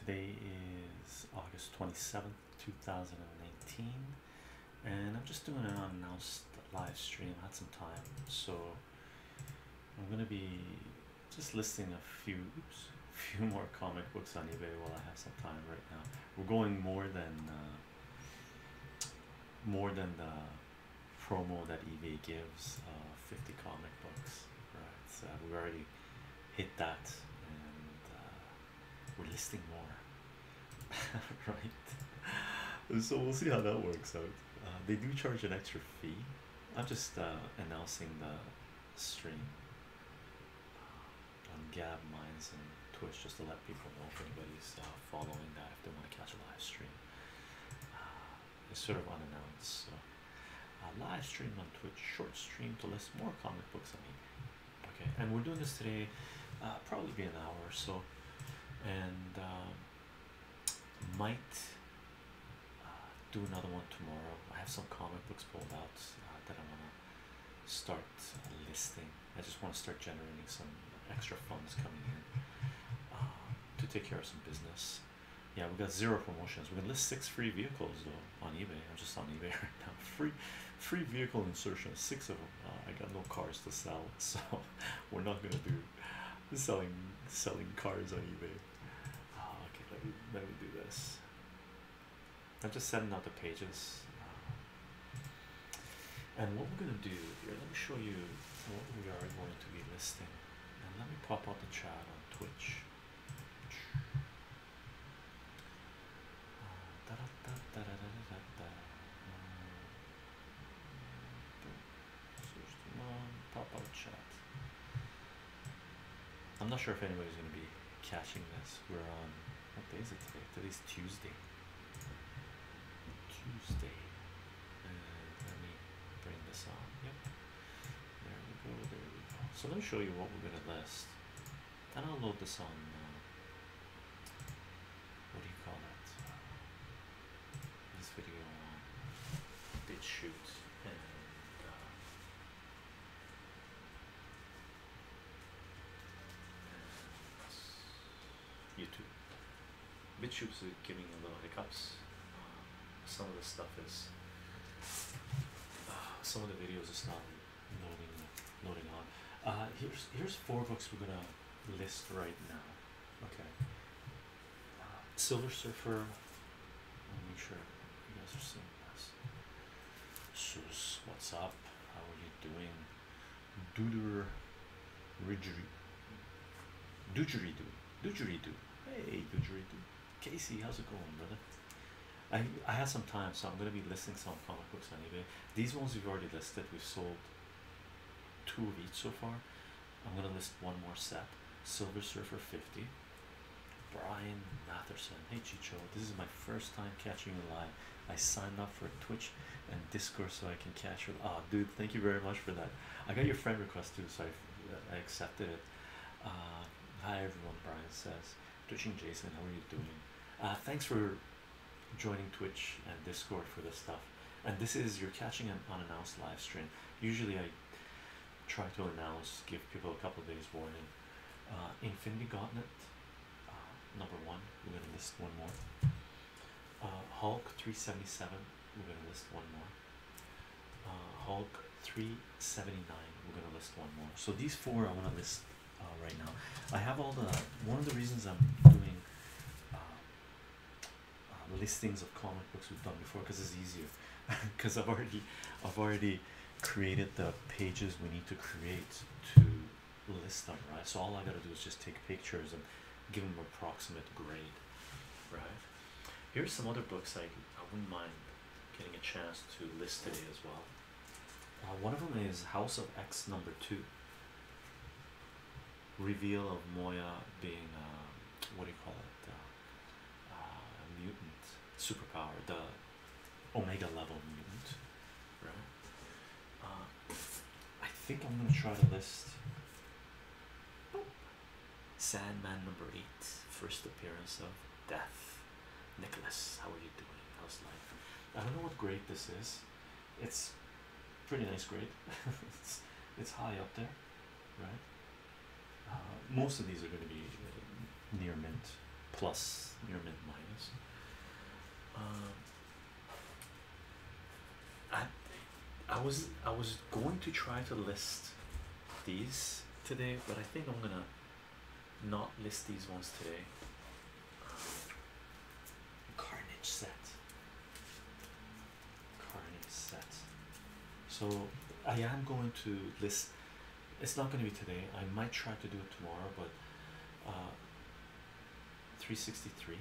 Today is August 27th, 2019, and I'm just doing an unannounced live stream. I had some time, so I'm gonna be just listing a few more comic books on eBay while I have some time right now. We're going more than the promo that eBay gives, 50 comic books, right? So we already hit that, and we're listing more, right? So we'll see how that works out. They do charge an extra fee. I'm just announcing the stream on Gab Minds and Twitch just to let people know if anybody's following that, if they want to catch a live stream. It's sort of unannounced, so live stream on Twitch, short stream to list more comic books on eBay. Okay, and we're doing this today, probably be an hour or so, and might do another one tomorrow. I have some comic books pulled out that I want to start listing. I just want to start generating some extra funds coming in to take care of some business. Yeah, we got zero promotions. We're gonna list 6 free vehicles though on eBay. I'm just on eBay right now. Free vehicle insertion, 6 of them. I got no cars to sell, so we're not gonna do selling cars on eBay. Okay, let me do this. I'm just sending out the pages. And what we're gonna do here, let me show you what we are going to be listing. And let me pop out the chat on Twitch. Pop out chat. I'm not sure if anybody's gonna be catching this. We're on, what day is it today? Today's Tuesday. And let me bring this on. Yep. There we go. There we go. So let me show you what we're gonna list. And I'll load this on. What do you call it? This video on BitChute and YouTube. BitChute's giving me a little hiccups. Some of the stuff is some of the videos is not loading on. Here's 4 books we're gonna list right now. Okay. Silver Surfer. I'll make sure you guys are seeing this. Sus, what's up? How are you doing? Dudgeridoo. Hey, Dudgeridoo. Casey, how's it going, brother? I have some time, so I'm gonna be listing some comic books on eBay. These ones we've already listed. We've sold 2 of each so far. I'm gonna list one more set. Silver Surfer 50. Brian Matherson. Hey Chicho, this is my first time catching you live. I signed up for Twitch and Discord so I can catch you. Oh, dude, thank you very much for that. I got your friend request too, so I accepted it. Hi everyone, Brian says. Twitching Jason, how are you doing? Thanks for joining Twitch and Discord for this stuff. And this is, you're catching an unannounced live stream. Usually I try to announce, give people a couple of days warning. Infinity Gauntlet, number 1, we're gonna list one more. Hulk 377, we're gonna list one more. Hulk 379, we're gonna list one more. So these 4 I want to list right now. I have all the, one of the reasons I'm doing listings of comic books we've done before, because it's easier. Because I've already created the pages we need to create to list them, right? So all I gotta do is just take pictures and give them approximate grade, right? Here's some other books I wouldn't mind getting a chance to list today as well. One of them is House of X number 2. Reveal of Moya being what do you call it? Mutant superpower, the Omega level mutant, right? I think I'm gonna try to list Sandman number 8, first appearance of Death. Nicholas, how are you doing? How's life? I don't know what grade this is. It's pretty nice grade. it's high up there, right? Most of these are going to be near mint plus near mint minus. Um, I I was going to try to list these today, but I think I'm gonna not list these ones today. Carnage set. Carnage set. So I am going to list. It's not going to be today. I might try to do it tomorrow, but 363.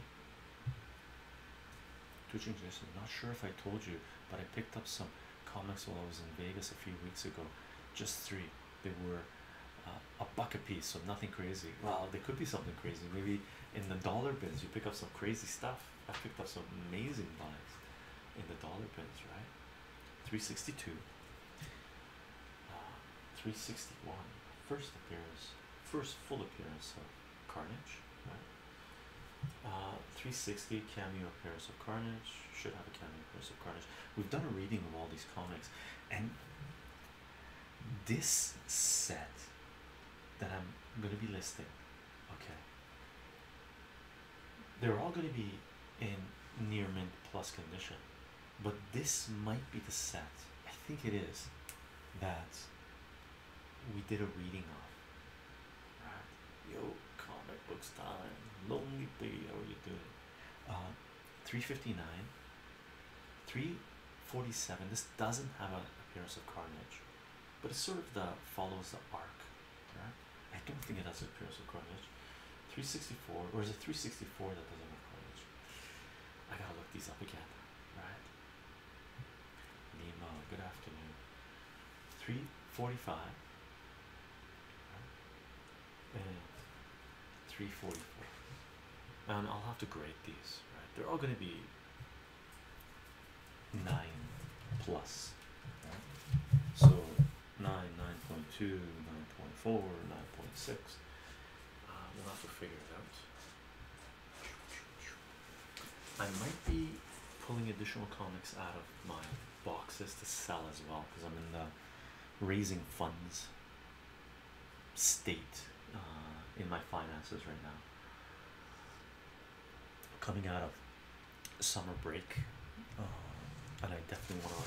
Twitching Jason. Not sure if I told you, but I picked up some comics while I was in Vegas a few weeks ago. Just three. They were a buck a piece, so nothing crazy. Well, they could be something crazy. Maybe in the dollar bins you pick up some crazy stuff. I picked up some amazing buys in the dollar bins, right? 362, 361. First appearance, first full appearance of Carnage, right? 360 cameo appearance of Carnage. Should have a cameo appearance of Carnage. We've done a reading of all these comics, and this set that I'm going to be listing, okay, they're all going to be in near mint plus condition, but this might be the set, I think it is, that we did a reading of, right? Yo, comic books time. Lonely Bee, how are you doing? 359, 347. This doesn't have an appearance of Carnage, but it sort of follows the arc, right? I don't think it has an appearance of Carnage. 364, or is it 364 that doesn't have Carnage? I gotta look these up again, right? Nemo, good afternoon. 345, right? And 344. And I'll have to grade these, right? They're all going to be 9 plus, right? So 9, 9.2, 9.4, 9.6. We'll have to figure it out. I might be pulling additional comics out of my boxes to sell as well, because I'm in the raising funds state in my finances right now. Coming out of summer break, and I definitely want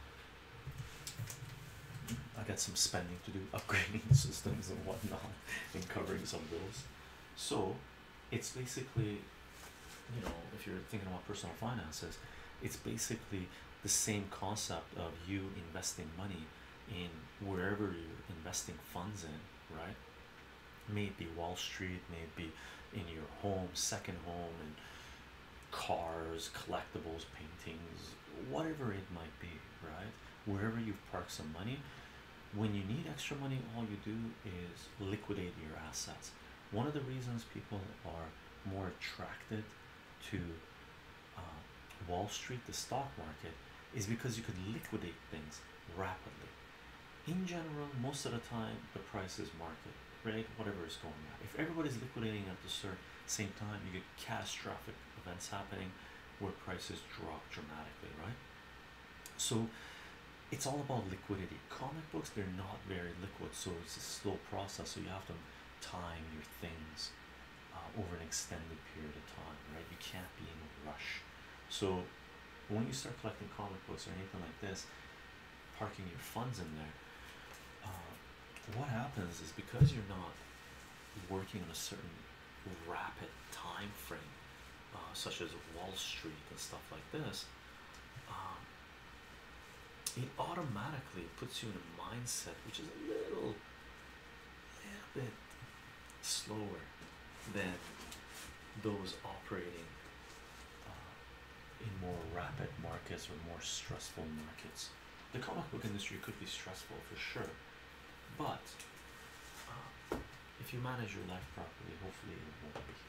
to. I got some spending to do, upgrading systems and whatnot, and covering some bills. So, it's basically, you know, if you're thinking about personal finances, it's basically the same concept of you investing money in wherever you're investing funds in, right? May it be Wall Street, may it be in your home, second home, and cars, collectibles, paintings, whatever it might be, right? Wherever you've parked some money, when you need extra money, all you do is liquidate your assets. One of the reasons people are more attracted to Wall Street, the stock market, is because you could liquidate things rapidly. In general, most of the time, the price is market, right? Whatever is going on. If everybody's liquidating at the same time, you get catastrophic events happening where prices drop dramatically, right? So it's all about liquidity. Comic books, they're not very liquid, so it's a slow process. So you have to time your things over an extended period of time, right? You can't be in a rush. So when you start collecting comic books or anything like this, parking your funds in there, what happens is, because you're not working on a certain rapid time frame, such as Wall Street and stuff like this, it automatically puts you in a mindset which is a little bit slower than those operating in more rapid markets or more stressful markets. The comic book industry could be stressful for sure, but if you manage your life properly, hopefully it won't be.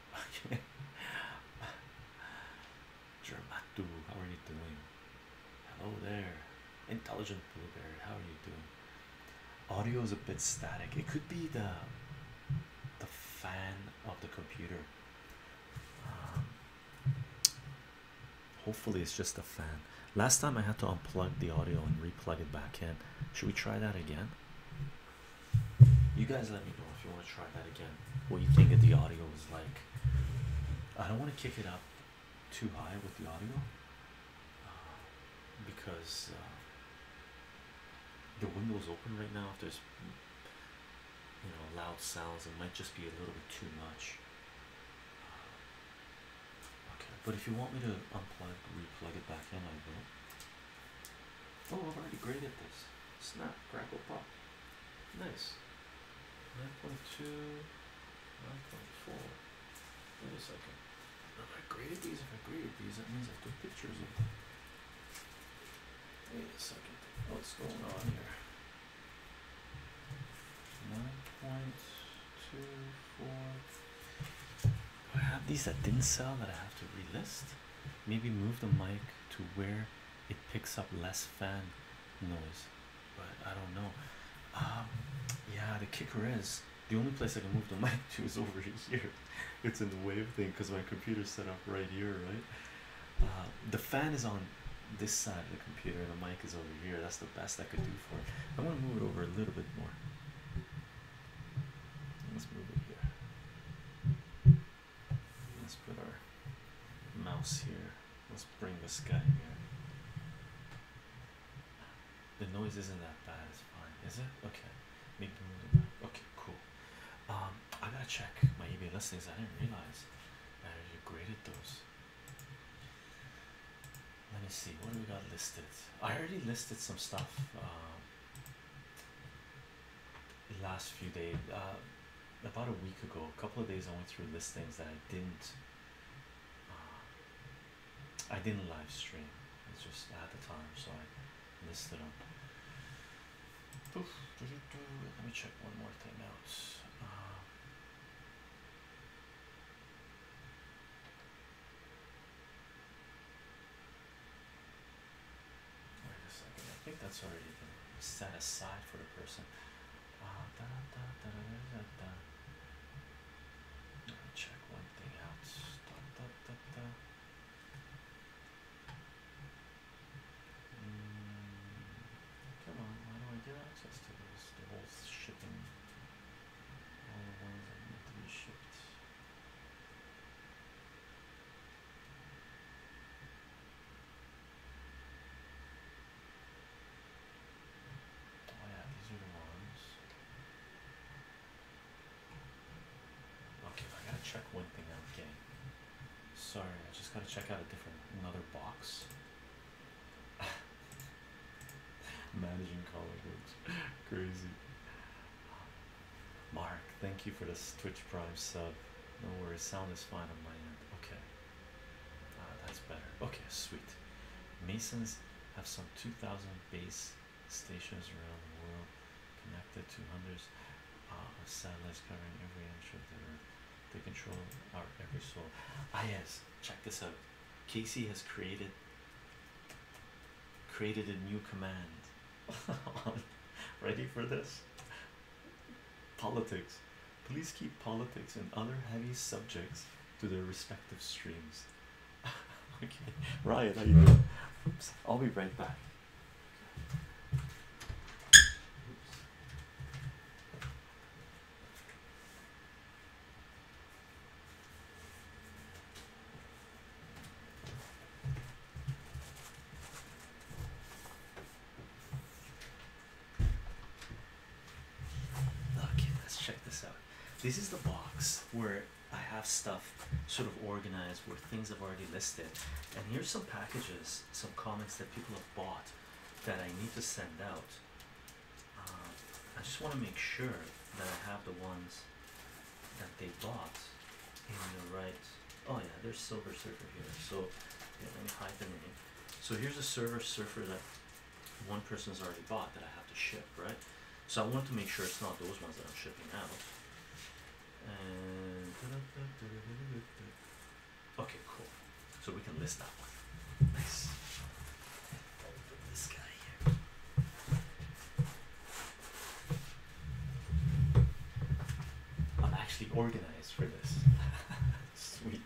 Germatu, how are you doing? Hello there. Intelligent Blueberry, how are you doing? Audio is a bit static. It could be the fan of the computer. Hopefully it's just a fan. Last time I had to unplug the audio and replug it back in. Should we try that again? You guys let me know if you want to try that again. What you think of the audio is like. I don't want to kick it up too high with the audio because the window's open right now. If there's loud sounds, it might just be a little bit too much. Okay, but if you want me to unplug, replug it back in, I will. Oh, I've already graded this. Snap, crackle, pop. Nice. 9.2, 9.4. Wait a second. If I graded these, that means I took pictures of them. Wait a second. What's going on here? 9.24. I have these that didn't sell that I have to relist. Maybe move the mic to where it picks up less fan noise, but I don't know. Yeah, the kicker is the only place I can move the mic to is over here. It's in the wave thing because my computer's set up right here, right? The fan is on this side of the computer and the mic is over here. That's the best I could do for it. I want to move it over a little bit more. Let's move it here. Let's put our mouse here. Let's bring this guy here. The noise isn't that bad, it's fine. Is it? Okay. Maybe move it back. Okay, cool. I gotta check my eBay listings. I didn't realize I already graded those. Let me see, what do we got listed? I already listed some stuff last few days. About a week ago, a couple of days I went through listings that I didn't live stream. It's just at the time, so I listed them. Let me check one more thing out. Wait a second. I think that's already been set aside for the person. Let me check one thing out. Come on, why do I get access to this? The whole shipping, all the ones that need to be shipped. Oh yeah, these are the ones. Okay, I gotta check one thing out again. Sorry, I just gotta check out another box. Managing comic books. Crazy. Mark, thank you for this Twitch Prime sub. No worries, sound is fine on my end. Okay. That's better. Okay, sweet. Masons have some 2,000 base stations around the world, connected to hundreds of satellites covering every inch of the earth. They control our every soul. Yes, check this out. Casey has created a new command. Ready for this? Politics. Please keep politics and other heavy subjects to their respective streams. Okay, Ryan, how you doing? Oops, I'll be right back. Okay, let's check this out. This is the box where I have stuff sort of organized where things I've already listed, and here's some packages, some comics that people have bought that I need to send out. I just want to make sure that I have the ones that they bought in the right. Oh yeah, there's Silver Surfer here. So yeah, let me hide the name. So here's a Silver Surfer that one person's already bought that I have to ship, right? So I want to make sure it's not those ones that I'm shipping out. And okay, cool. So we can list that one. Nice. I'll put this guy here. I'm actually organized for this. Sweet.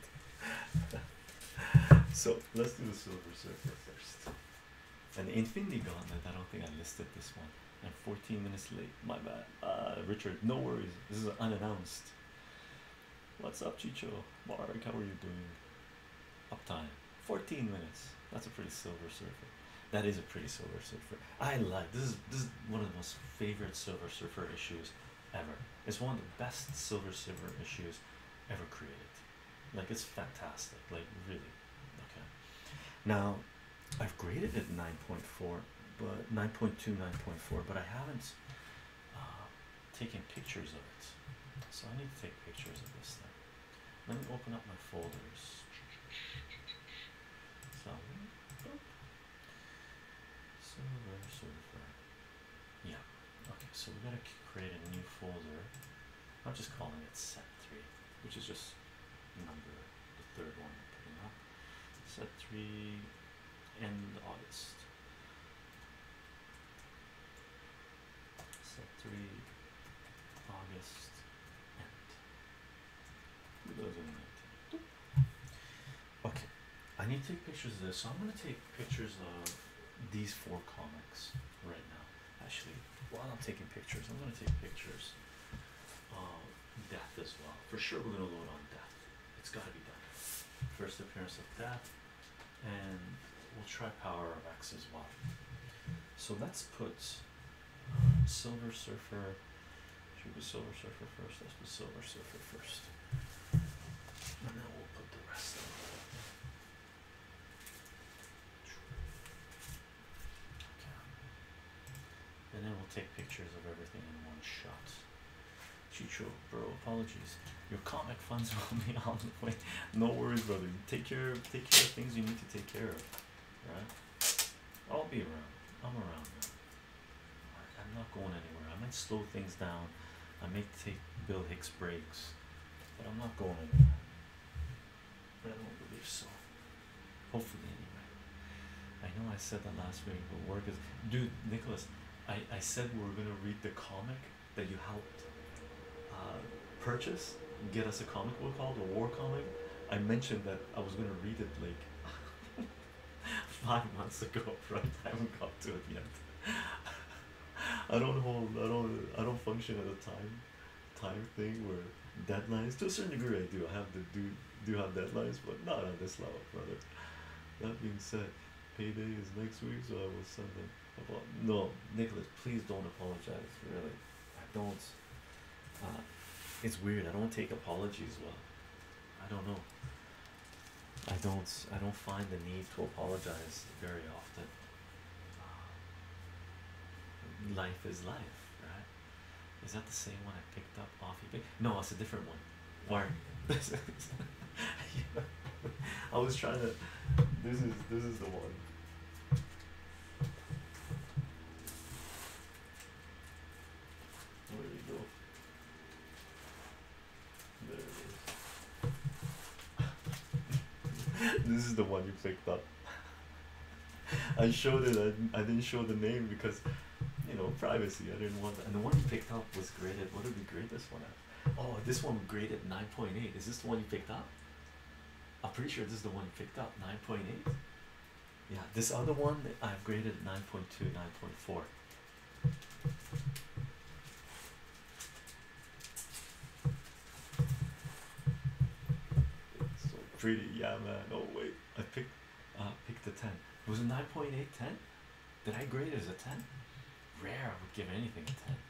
So let's do the Silver Surfer first. And the Infinity Gauntlet, I don't think I listed this one. I'm 14 minutes late, my bad. Richard, no worries. This is unannounced. What's up, Chicho? Mark, how are you doing? Uptime. 14 minutes. That's a pretty Silver Surfer. That is a pretty Silver Surfer. I like this is one of the most favorite Silver Surfer issues ever. It's one of the best Silver Surfer issues ever created. Like it's fantastic. Like really. Okay. Now I've graded it 9.4, but 9.2, 9.4, but I haven't taken pictures of it. So I need to take pictures of this thing. Let me open up my folders. So, Silver Surfer. Yeah. Okay, so we gotta create a new folder. I'm just calling it set 3, which is just number the third one I'm putting up. Set 3 end August. Set 3 August end 2019. Okay, I need to take pictures of this, so I'm gonna take pictures of these 4 comics right now. Actually, while I'm taking pictures, I'm gonna take pictures of Death as well. For sure, we're gonna load on Death. It's gotta be done. First appearance of Death, and we'll try Power of X as well. So let's put Silver Surfer. Should we put Silver Surfer first? Let's put Silver Surfer first, and then we'll put the rest of it. Okay. And then we'll take pictures of everything in one shot. Chicho, bro, apologies. Your comic funds will be on the way. No worries, brother. Take care of things you need to take care of. Right? I'll be around. I'm around now. I'm not going anywhere. I might slow things down. I may take Bill Hicks breaks, but I'm not going anywhere. But I don't believe so. Hopefully, anyway. I know I said that last week, but work is. Dude, Nicholas, I said we were gonna read the comic that you helped purchase, get us a comic book called a war comic. I mentioned that I was gonna read it like 5 months ago, right? I haven't got to it yet. I don't function at a time thing where deadlines to a certain degree I do. I have to do have deadlines, but not on this level, brother. That being said, payday is next week, so I will send them. No, Nicholas, please don't apologize. Really, I don't. It's weird. I don't take apologies well. I don't know. I don't find the need to apologize very often. Life is life, right? Is that the same one I picked up off eBay? No, it's a different one. Why? I was trying to. This is the one. Where did we go? There it is. This is the one you picked up. I showed it. I didn't show the name because, privacy. I didn't want that. And the one you picked up was graded. What did we grade this one at? Oh, this one graded 9.8. Is this the one you picked up? I'm pretty sure this is the one you picked up. 9.8. Yeah, this other one I've graded 9.2, 9.4. So pretty, yeah, man. Oh wait, I picked a 10. Was it 9.8, 10? Did I grade it as a 10? Rare, I would give anything a 10.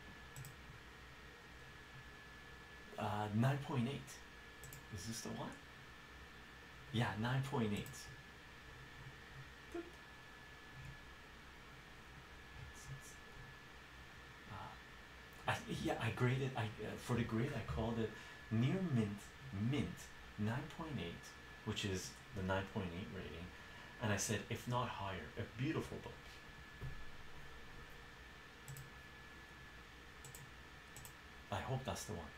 9.8. Is this the one? Yeah, 9.8. I graded. For the grade I called it near mint 9.8, which is the 9.8 rating, and I said if not higher, a beautiful book. I hope that's the one.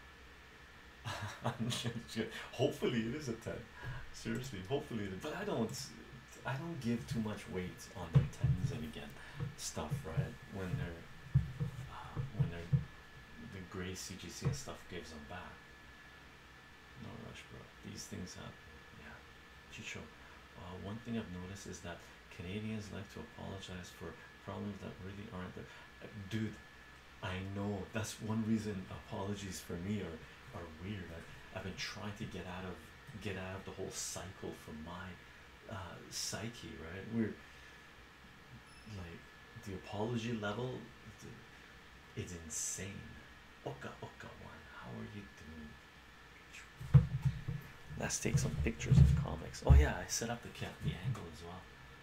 Hopefully it is a 10. Seriously, hopefully it is. But I don't give too much weight on their tens and again stuff, right? When they're the gray CGC and stuff gives them back. No rush, bro. These things have, yeah. Chicho. One thing I've noticed is that Canadians like to apologize for problems that really aren't there. Dude, I know that's one reason apologies for me are weird. I've been trying to get out of the whole cycle from my psyche, right? We're like the apology level is insane. Oka Oka one, how are you doing? Let's take some pictures of comics. Oh yeah, I set up the angle as well.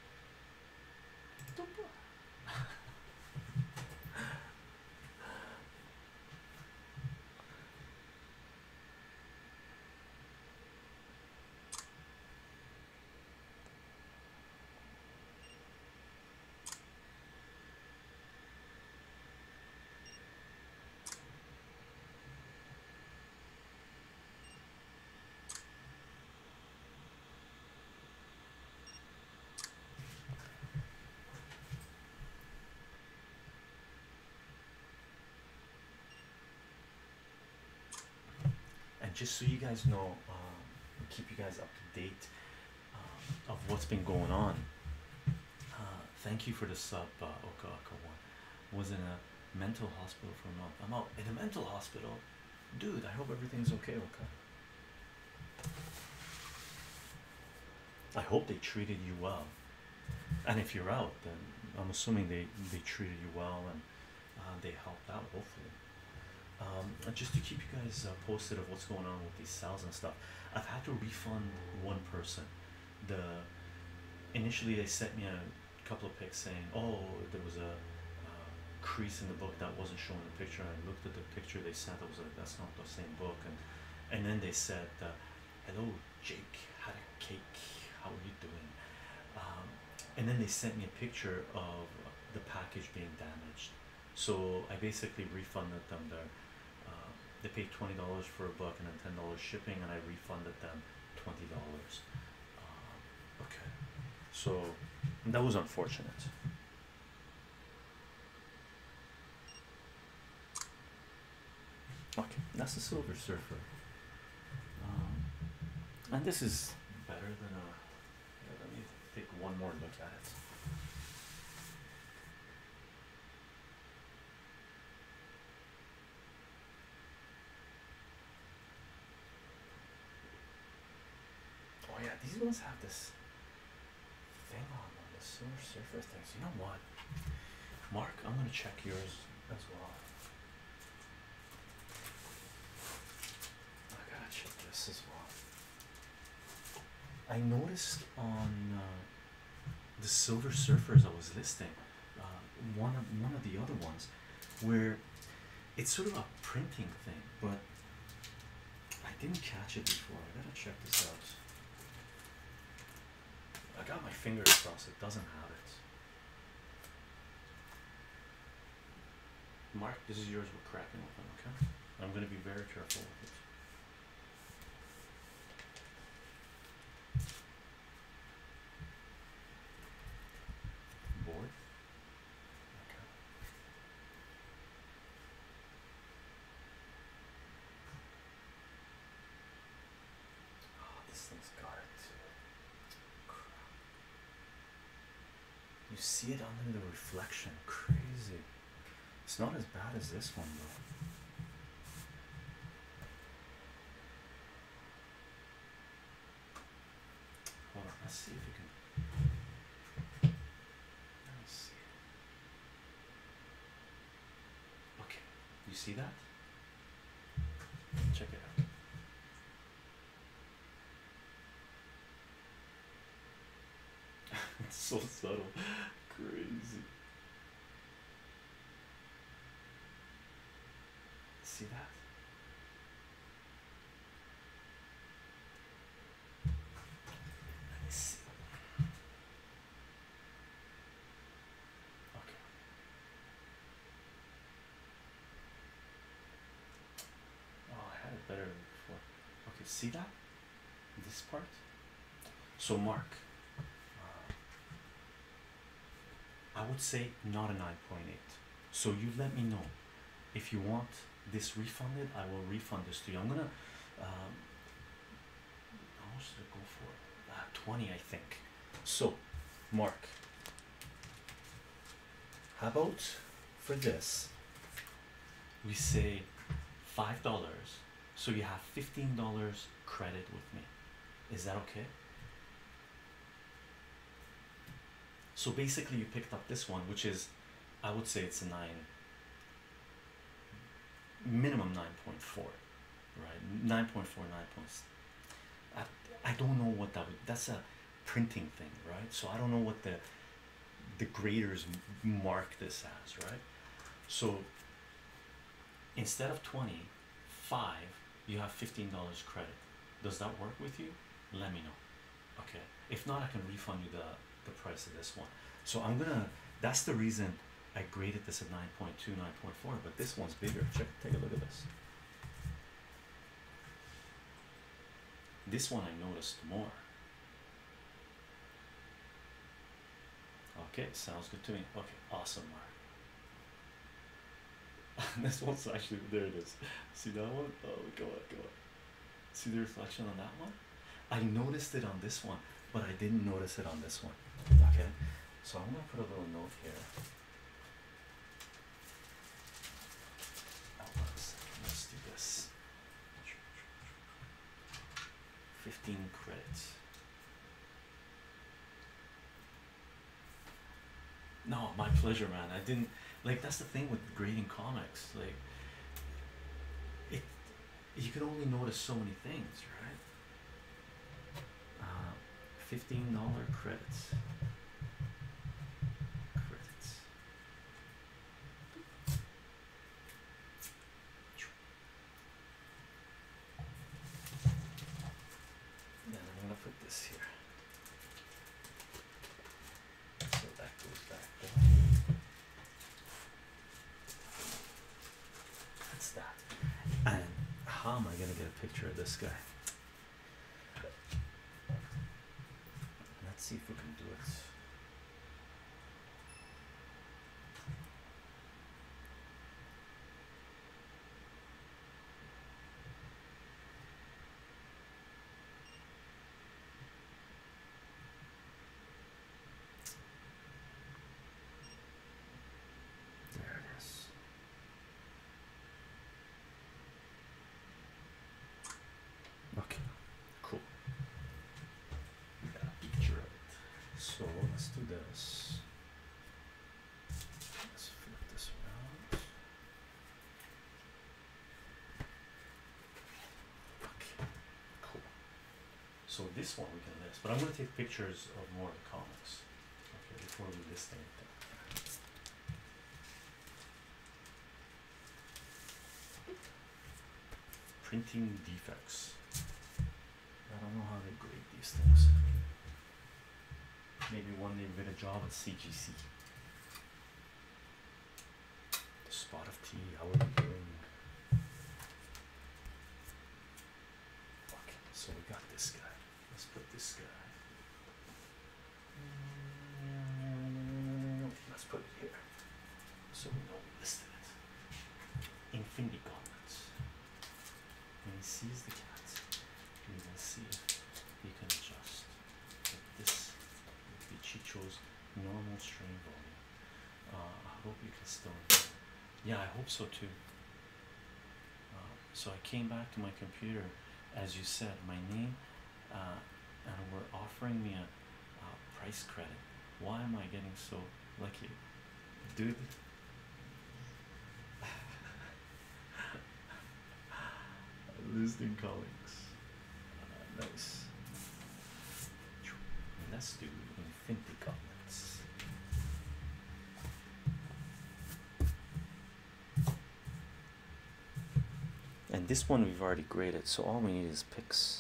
And just so you guys know, keep you guys up to date of what's been going on. Thank you for the sub, Oka Oka one. Was in a mental hospital for a month. I'm out in a mental hospital, dude. I hope everything's okay, Oka. I hope they treated you well. And if you're out, then I'm assuming they treated you well and they helped out, hopefully. And just to keep you guys posted of what's going on with these cells and stuff, I've had to refund one person. The initially they sent me a couple of pics saying, oh, there was a crease in the book that wasn't showing the picture. I looked at the picture they sent. I was like, that's not the same book. And then they said, hello, Jake, had a cake. How are you doing? And then they sent me a picture of the package being damaged. So I basically refunded them their. They paid $20 for a book and then $10 shipping, and I refunded them $20. Okay, so that was unfortunate. Okay, that's the Silver Surfer, and this is better than a. Yeah, let me take one more look at it. Oh yeah, these ones have this thing on them, the Silver Surfer things. You know what, Mark? I'm gonna check yours as well. I gotta check this as well. I noticed on the Silver Surfers I was listing, one of the other ones, where it's sort of a printing thing, but I didn't catch it before. I gotta check this out. I got my fingers crossed it doesn't have it. Mark, this is yours. We're cracking open, okay? I'm gonna be very careful with it. Board? Okay. Oh, this thing's got it too. Crap. You see it under the reflection. Crazy. It's not as bad as this one though. Hold on, let's see if we can. Let me see. Okay, you see that? Check it out. It's so subtle. Crazy. See that? Let me see. Okay. Oh, I had it better before. Okay, see that? This part? So Mark, I would say not a 9.8. So you let me know if you want this refunded. I will refund this to you. I'm gonna how much did it go for? 20, I think. So Mark, how about for this we say $5, So you have $15 credit with me. Is that okay? So basically, you picked up this one, which is, I would say it's a 9, minimum 9.4, right? 9.4, 9 points. I don't know what that would, that's a printing thing, right? So I don't know what the graders mark this as, right? So instead of 25, you have $15 credit. Does that work with you? Let me know. Okay. If not, I can refund you the price of this one. So I'm gonna. That's the reason I graded this at 9.2, 9.4. But this one's bigger. Take a look at this. This one I noticed more. Okay, sounds good to me. Okay, awesome, Mark. This one's actually, there it is. See that one? Oh, go on, go on. See the reflection on that one? I noticed it on this one, but I didn't notice it on this one. Okay, so I'm gonna put a little note here. Oh, let's do this. 15 credits. No, my pleasure, man. I didn't like. That's the thing with grading comics. Like, it, you can only notice so many things, right? $15 credits. Credits. Then I'm gonna put this here. So that goes back there. That's that. And how am I gonna get a picture of this guy? Let's see if we can do it. There it is. Okay, cool. We got a picture of it. So let's do this. Let's flip this around. Okay, cool. So this one we can list, but I'm gonna take pictures of more of the comics. Okay, before we list anything. Printing defects. I don't know how they grade these things. Maybe one day we'll get a job at CGC. The spot of tea, how are we doing? Okay, so we got this guy. Let's put this guy. Let's put it here. So we know we listed it. Infinity Gauntlets. When he sees the cat, we will see if he can adjust. But this would be Chicho's normal strain volume. I hope you can still. Yeah, I hope so too. So I came back to my computer, as you said, my name, and we're offering me a price credit. Why am I getting so lucky, dude? Listing comics. Nice. Let's do Infinity Gauntlets. And this one we've already graded, so all we need is picks.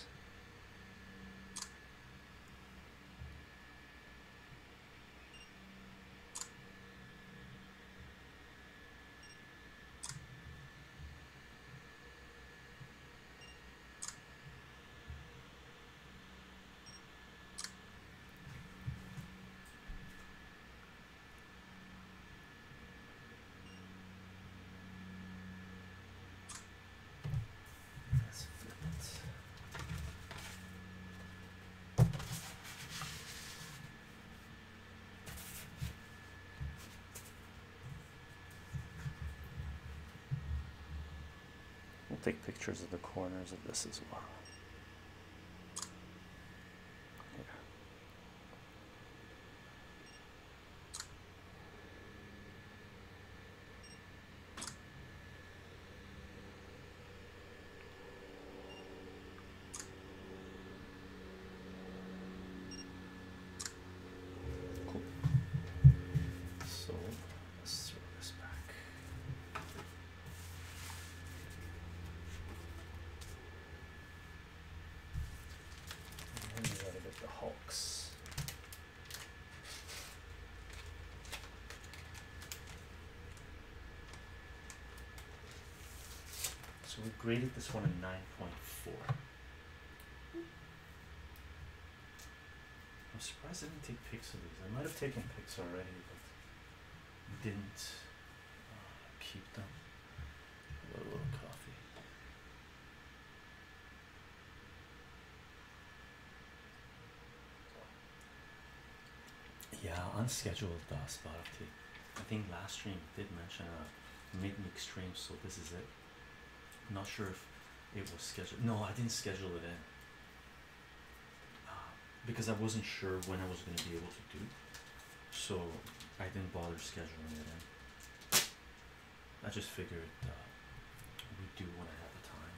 Let's flip it. take pictures of the corners of this as well. Here. Cool. So let's throw this back. And then we gotta get the hulks. So we graded this one a 9.4. I'm surprised I didn't take pics of these. I might have taken pics already, but didn't keep them. A little coffee. Yeah, unscheduled spot update. I think last stream did mention a mid-mix stream, so this is it. Not sure if it was scheduled. No, I didn't schedule it in because I wasn't sure when I was going to be able to do. So I didn't bother scheduling it in. I just figured we do when I have the time.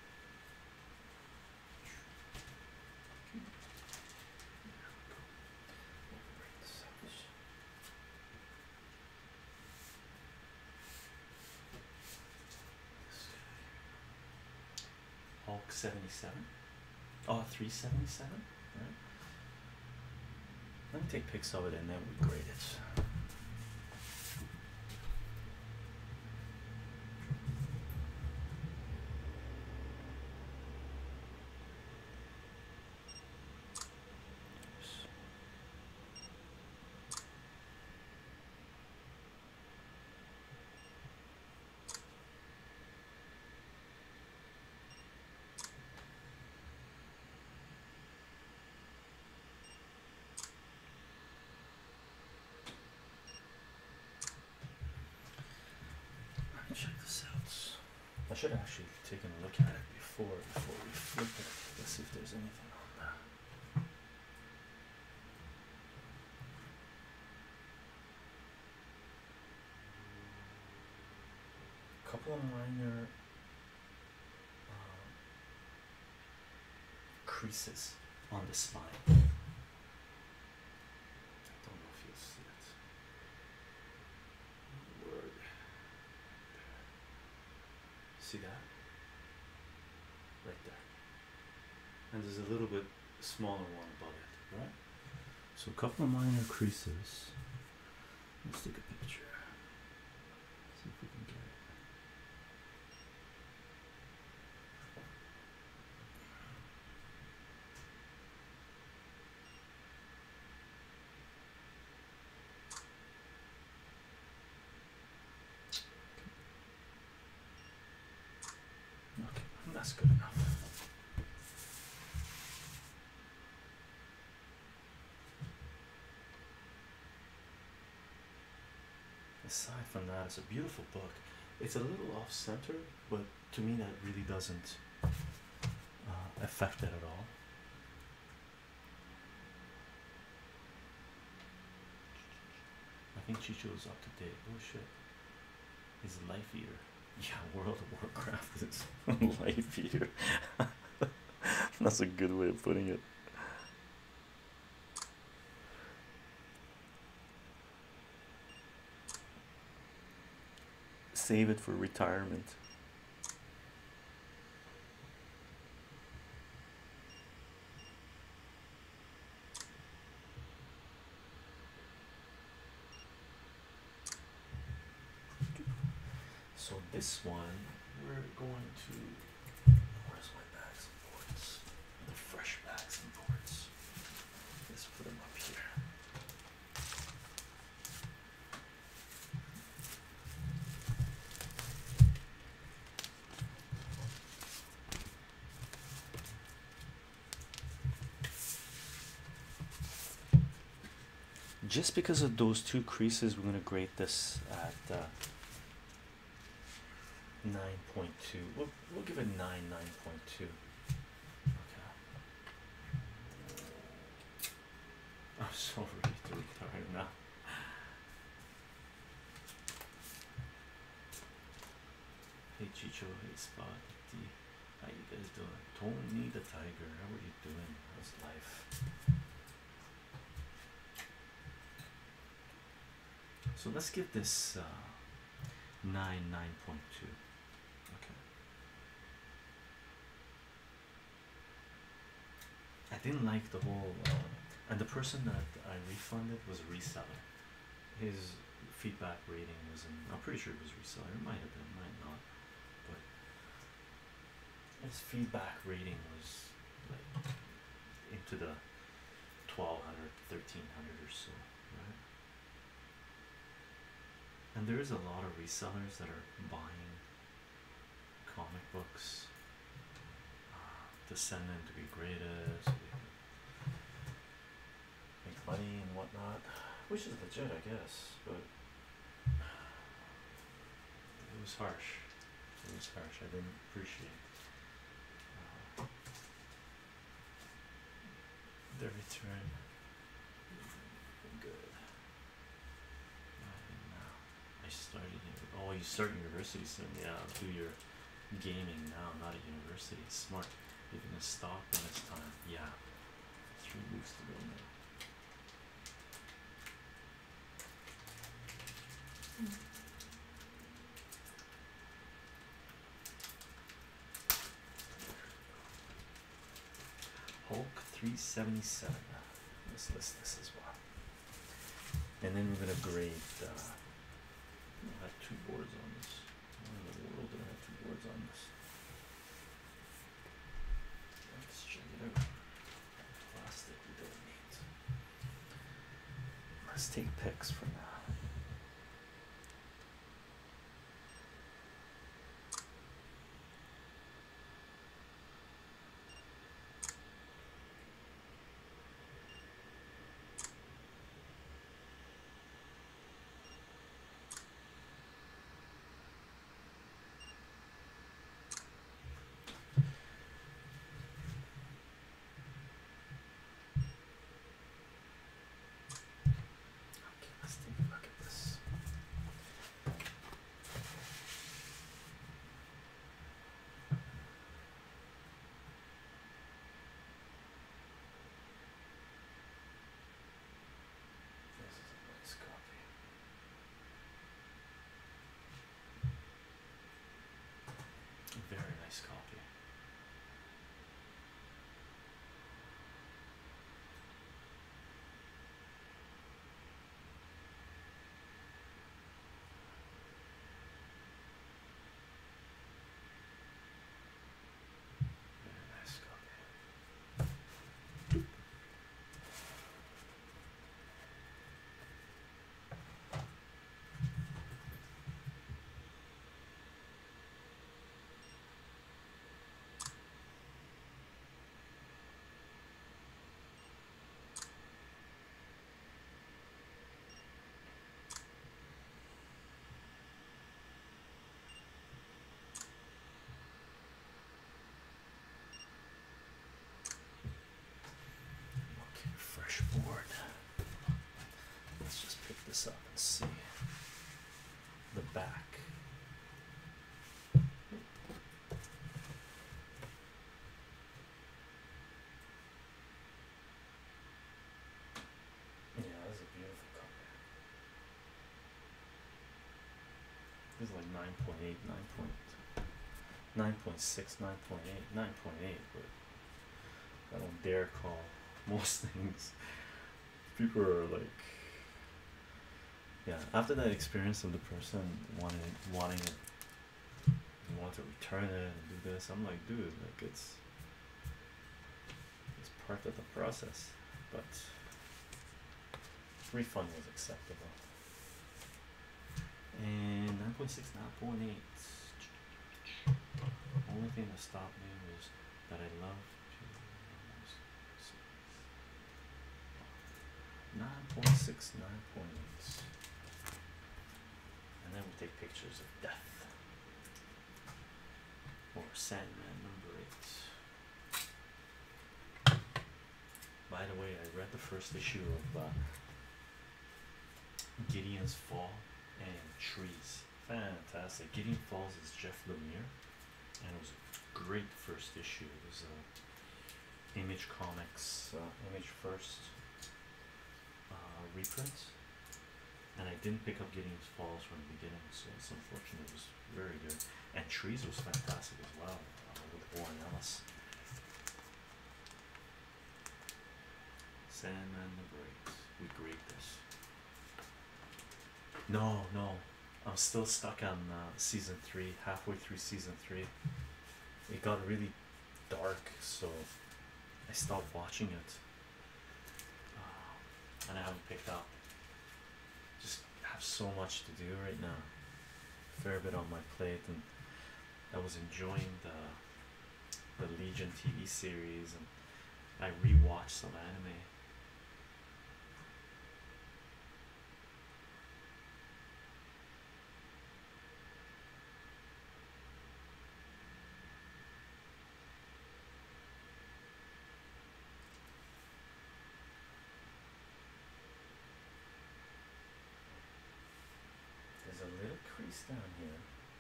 Hulk 77. Oh, 377. Right. Let me take pics of it and then we grade it. Check this out. I should have actually taken a look at it before we flip it. Let's see if there's anything on that. Couple of minor creases on the spine. I don't know if you'll see it. Word. See that? Right there. And there's a little bit smaller one above it, right? So a couple of minor creases. Let's take a picture. See if we can get it. Okay, that's good enough. Aside from that, it's a beautiful book. It's a little off center, but to me that really doesn't affect it at all. I think Chicho's up to date. Oh shit. He's a Life Eater. Yeah, World of Warcraft is Life Eater. That's a good way of putting it. Save it for retirement. So this one, we're going to, where's my bags and boards? The fresh bags and boards. Let's put them up here. Just because of those two creases, we're going to grade this at 9.2. We'll give it 9.2. Okay. I'm so ready to retire now. Hey Chicho, hey Spot, D. How you guys doing? Tony the Tiger, how are you doing? How's life? So let's give this 9.2. Okay. I didn't like the whole and the person that I refunded was a reseller. His feedback rating was in, I'm pretty sure it was reseller. It might have been, might not. But his feedback rating was like into the 1200, 1300 or so, right? And there is a lot of resellers that are buying comic books to send them to be graded so they can make money and whatnot, which is legit, I guess. But it was harsh. It was harsh. I didn't appreciate the return. Good. I started. Oh, you start university soon. Yeah, I'll do your gaming now, not at university. Smart. You're gonna stop when it's time. Yeah. 3 weeks to go now. Hulk 377. Let's list this as well. And then we're gonna grade. I have 2 boards on this. Why in the world did I have 2 boards on this? Let's check it out. Plastic we don't need. Let's take pics for now. Okay, let's take a look at this. This is a nice copy. Very nice copy. Very nice copy. Okay, fresh board. Let's just pick this up and see the back. Yeah, this is a beautiful copy. This is like 9.8, 9.6, 9.8, 9.8, but I don't dare call most things. People are like, yeah. After that experience of the person wanting it, want to return it and do this, I'm like, dude, like it's part of the process. But refund was acceptable. And 9.6, 9.8. Only thing that stopped me was that I love to 9.6, 9.8. And then we take pictures of death. Sandman #8. By the way, I read the first issue of Gideon's Fall and Trees. Fantastic. Gideon Falls is Jeff Lemire, and it was a great first issue. It was Image Comics, Image First reprint, and I didn't pick up Gideon's Falls from the beginning, so it's unfortunate. It was very good, and Trees was fantastic as well with Warren Ellis. Sandman #8. We grade this. No, no, I'm still stuck on season 3, halfway through season 3. It got really dark, so I stopped watching it, and I haven't picked up. Just have so much to do right now, fair bit on my plate, and I was enjoying the Legion TV series, and I rewatched some anime. There's a little crease down here.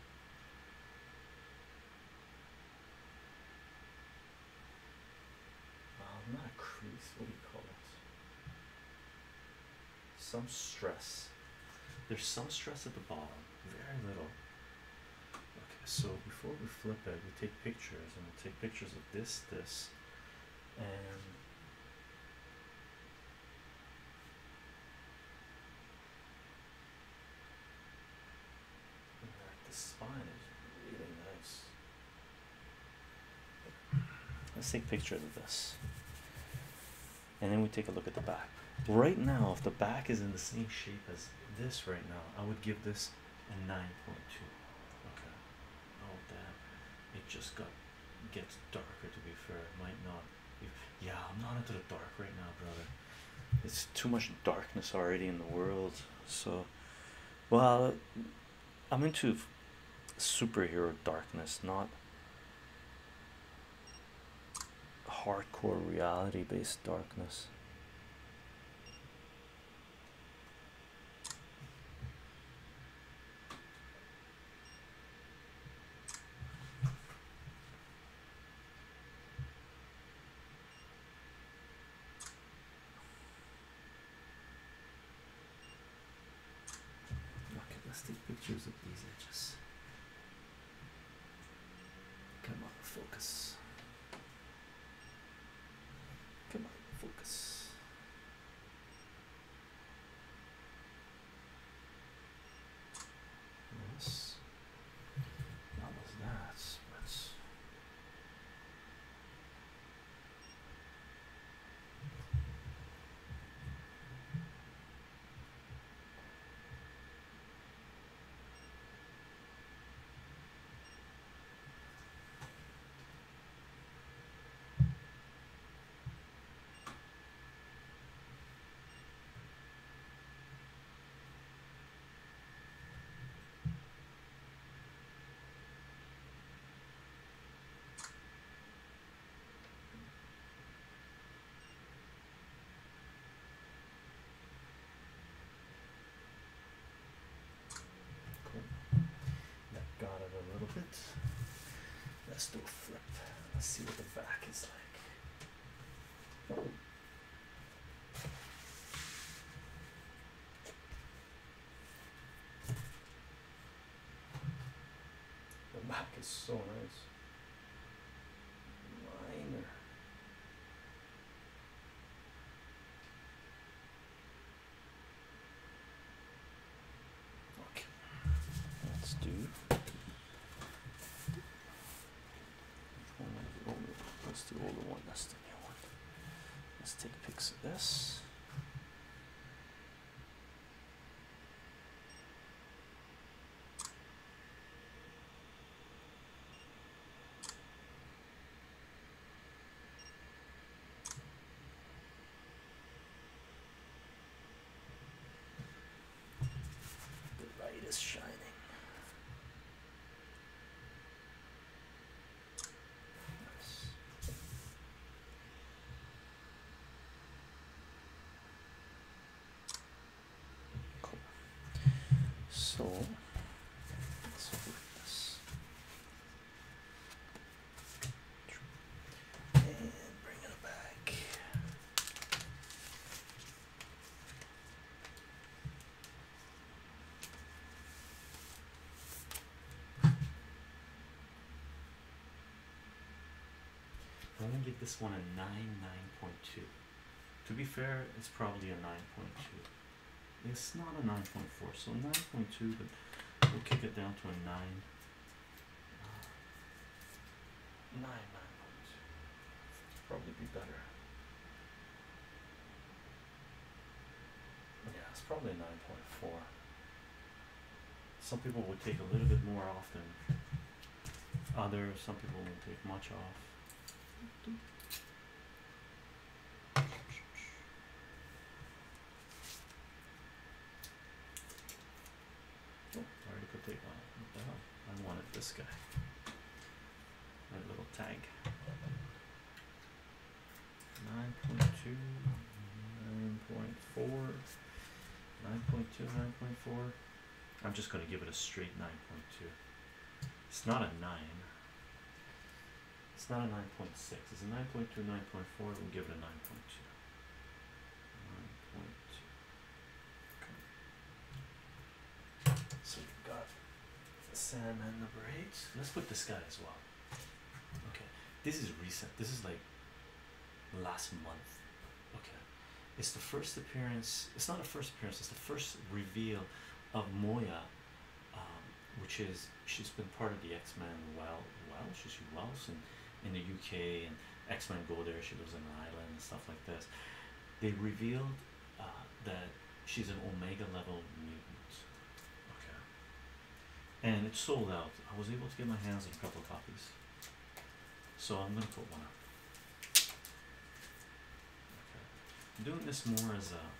Not a crease, what do you call it? Some stress. There's some stress at the bottom, very little. Okay, so before we flip it, we take pictures, and we'll take pictures of this, and the spine is really nice. Let's take a picture of this, and then we take a look at the back. Right now, if the back is in the same shape as this right now, I would give this a 9.2. Okay. Oh damn, it just gets darker. To be fair, it might not. Yeah, I'm not into the dark right now, brother. It's too much darkness already in the world. So, well, I'm into superhero darkness, not hardcore reality-based darkness. Okay, let's take pictures of these edges. Come on, focus. Come on, focus. Yes. That was that. Let's. That got it a little bit. Let's do a flip. Let's see what the back is like. The back is so nice. Minor. Okay. Let's do. Let's do older one. That's the new one. Let's take pics of this. The light is shining. So let's look at this and bring it back. I'm gonna give this one a 9.2. To be fair, it's probably a 9.2. It's not a 9.4, so 9.2, but we'll kick it down to a 9. 9.2. Probably be better. Yeah, it's probably a 9.4. Some people would take a little bit more off than others. Some people won't take much off. Oh, I already put tape on it. What the hell? I wanted this guy. That little tag. 9.2, 9.4, 9.2, 9.4. I'm just going to give it a straight 9.2. It's not a 9. It's not a 9.6. It's a 9.2, 9.4. We'll give it a 9.2. 9.2. Okay. So we've got Sandman number 8. Let's put this guy as well. Okay. This is recent. This is like last month. Okay. It's the first appearance. It's not a first appearance. It's the first reveal of Moya, which is she's been part of the X-Men. She's Wells in the UK, and X-Men go there. She lives on an island and stuff like this. They revealed that she's an Omega level mutant. Okay. And it sold out. I was able to get my hands on a couple of copies, so I'm gonna put one up. I'm doing this more as a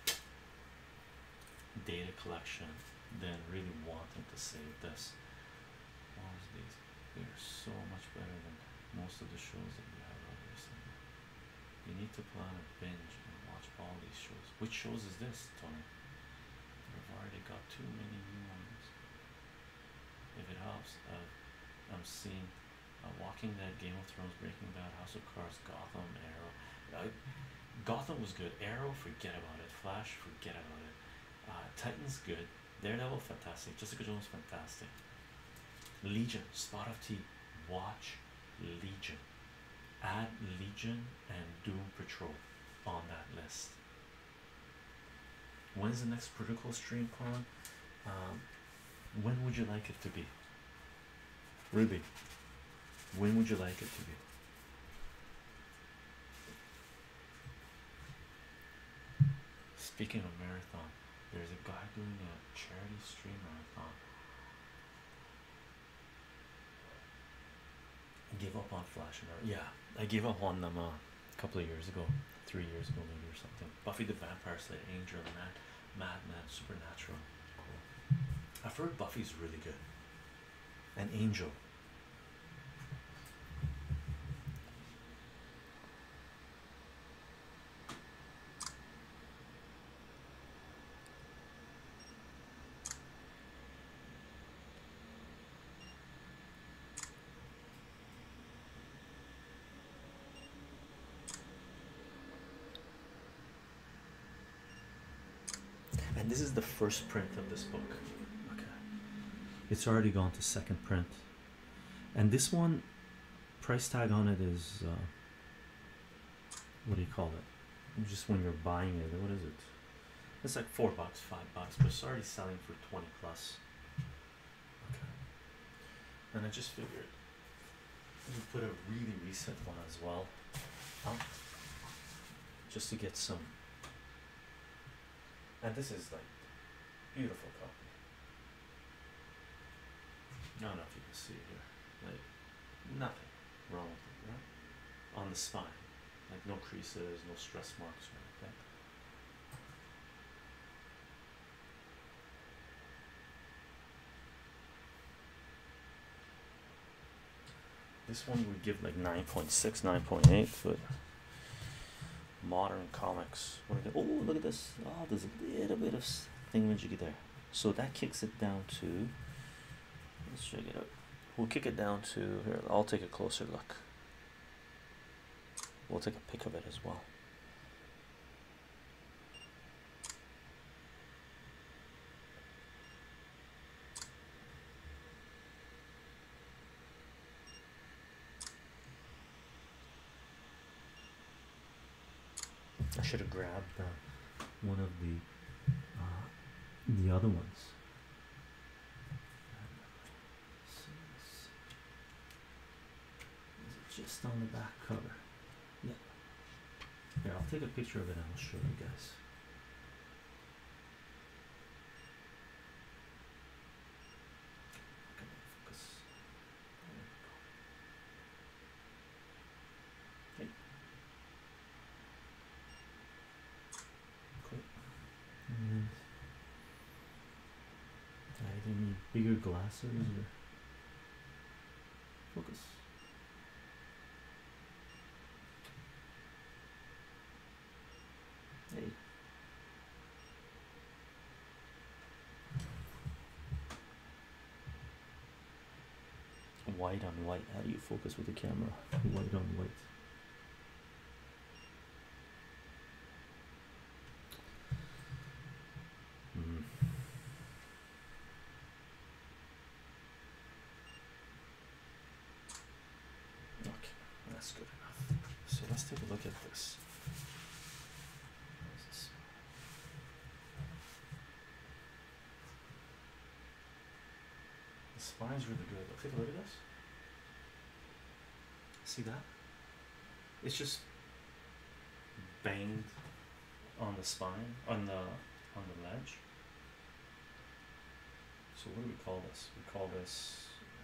data collection than really wanting to save this. What was these? They're so much better than most of the shows that we have out recently. You need to plan a binge and watch all these shows. Which shows is this, Tony? We've already got too many new ones. If it helps, I'm seeing Walking Dead, Game of Thrones, Breaking Bad, House of Cards, Gotham, Arrow. Gotham was good. Arrow, forget about it. Flash, forget about it. Titans, good. Daredevil, fantastic. Jessica Jones, fantastic. Legion, Spot of Tea. Watch Legion. Add Legion and Doom Patrol on that list. When's the next protocol stream, Con? When would you like it to be? Ruby, when would you like it to be? Speaking of marathon, there's a guy doing a charity stream marathon. I gave up on Flash and Arrow. Yeah, I gave up on them a couple of years ago, 3 years ago maybe or something. Buffy the Vampire Slayer, Angel, Madman, Supernatural. Cool. I've heard Buffy's really good. And Angel. And this is the first print of this book. Okay. It's already gone to second print. And this one, price tag on it is what do you call it? Just when you're buying it, what is it? It's like $4, $5, but it's already selling for 20 plus. Okay. And I just figured we put a really recent one as well, just to get some. And this is like beautiful copy. I don't know if you can see it here. Like nothing wrong with it, right? On the spine, like no creases, no stress marks or anything. This one would give like 9.6, 9.8, but Modern Comics. Oh, look at this. Oh, there's a little bit of thingamajiggy there. So that kicks it down to, let's check it out. We'll kick it down to here. I'll take a closer look. We'll take a pic of it as well. I should have grabbed one of the other ones. Is it just on the back cover? Yeah. Here, I'll take a picture of it and I'll show you guys. Come on, focus. There we go. Okay. Cool. And I either need bigger glasses or focus. Hey. White on white. How do you focus with the camera? White on white. Okay, that's good enough. So let's take a look at this. What is this? The spine's really good. Take a look at this. See that? It's just banged on the spine, on the ledge. So what do we call this? We call this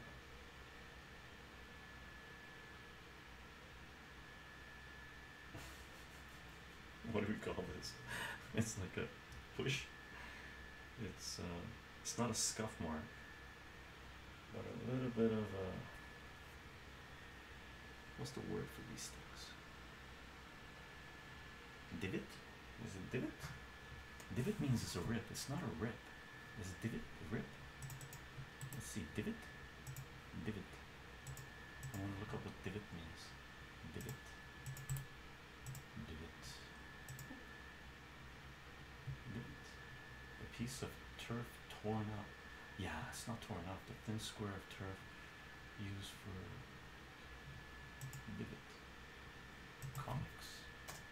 what do we call this? It's like a push. It's not a scuff mark, but a little bit of a, what's the word for these things? Divot? Is it divot? Divot means it's a rip. It's not a rip. Is it divot? Rip? Let's see. Divot? Divot. I want to look up what divot means. Divot. Divot. Divot. A piece of turf torn up. Yeah, it's not torn up. The thin square of turf used for divot. Comics.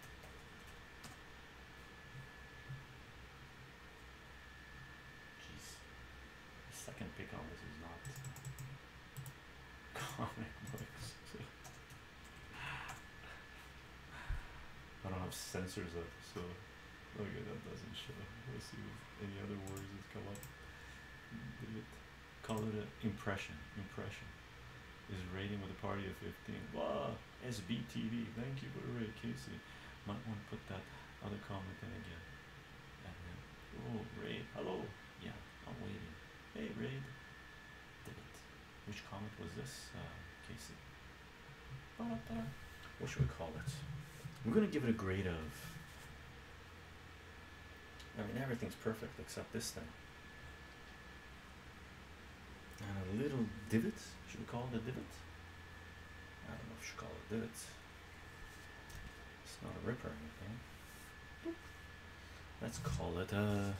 Jeez. The second pick on this is not comic books. I don't have sensors up, so okay, that doesn't show. Let's see if any other words that come up. Divot. Call it an impression. Impression is rating with a party of 15. Wow, SBTV. Thank you for the rate, Casey. Might want to put that other comment in again. And then, oh, Raid, hello. Yeah, I'm waiting. Hey, Raid. Divot. Which comment was this, Casey? What should we call it? We're gonna give it a grade of. I mean, everything's perfect except this thing. And a little divot. Should we call it a divot? I don't know if we should call it a divot. It's not a rip or anything. Boop. Let's call it a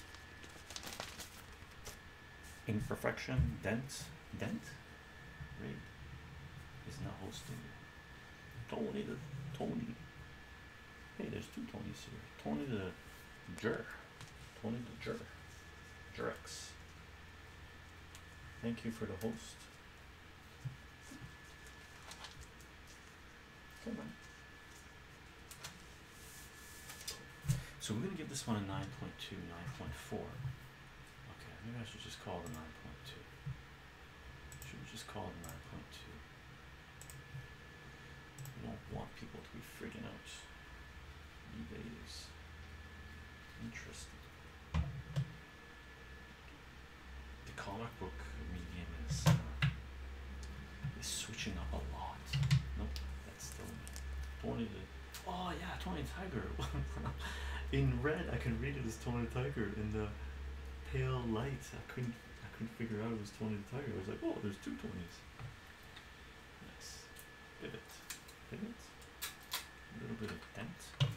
imperfection, dent. Dent? Raid is not hosting. Tony. Hey, there's two Tonys here. Tony the Jur. Tony the Jur. Jurex. Thank you for the host. Come on. So we're gonna give this one a 9.2, 9.4. Okay, maybe I should just call it a 9.2. Should we just call it a 9.2? We don't want people to be freaking out. eBay is interesting. The comic book medium is switching up a lot. Nope, that's still me. Tony the, oh yeah, Tony Tiger. In red I can read it as Tony Tiger. In the pale light. I couldn't figure out it was Tony the Tiger. I was like, oh, there's two Tonys. Nice. Pivot. Pivot. A little bit of dent.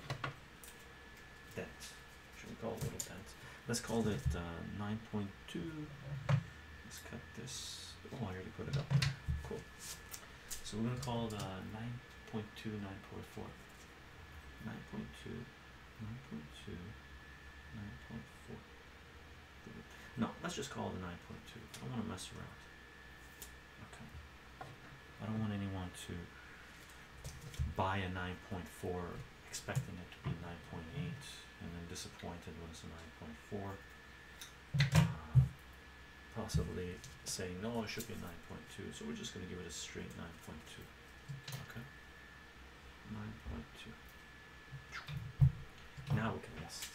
Dent. Should we call it a little dent? Let's call it 9.2. Let's cut this. Oh, I already put it up there. Cool. So we're gonna call it 9.2, 9.4. 9.2, 9.2, 9.4. No, let's just call it a 9.2. I don't want to mess around. Okay. I don't want anyone to buy a 9.4 expecting it to be 9.8 and then disappointed when it's a 9.4. Possibly saying no, it should be a 9.2. So we're just going to give it a straight 9.2. Okay. 9.2. Now we can list.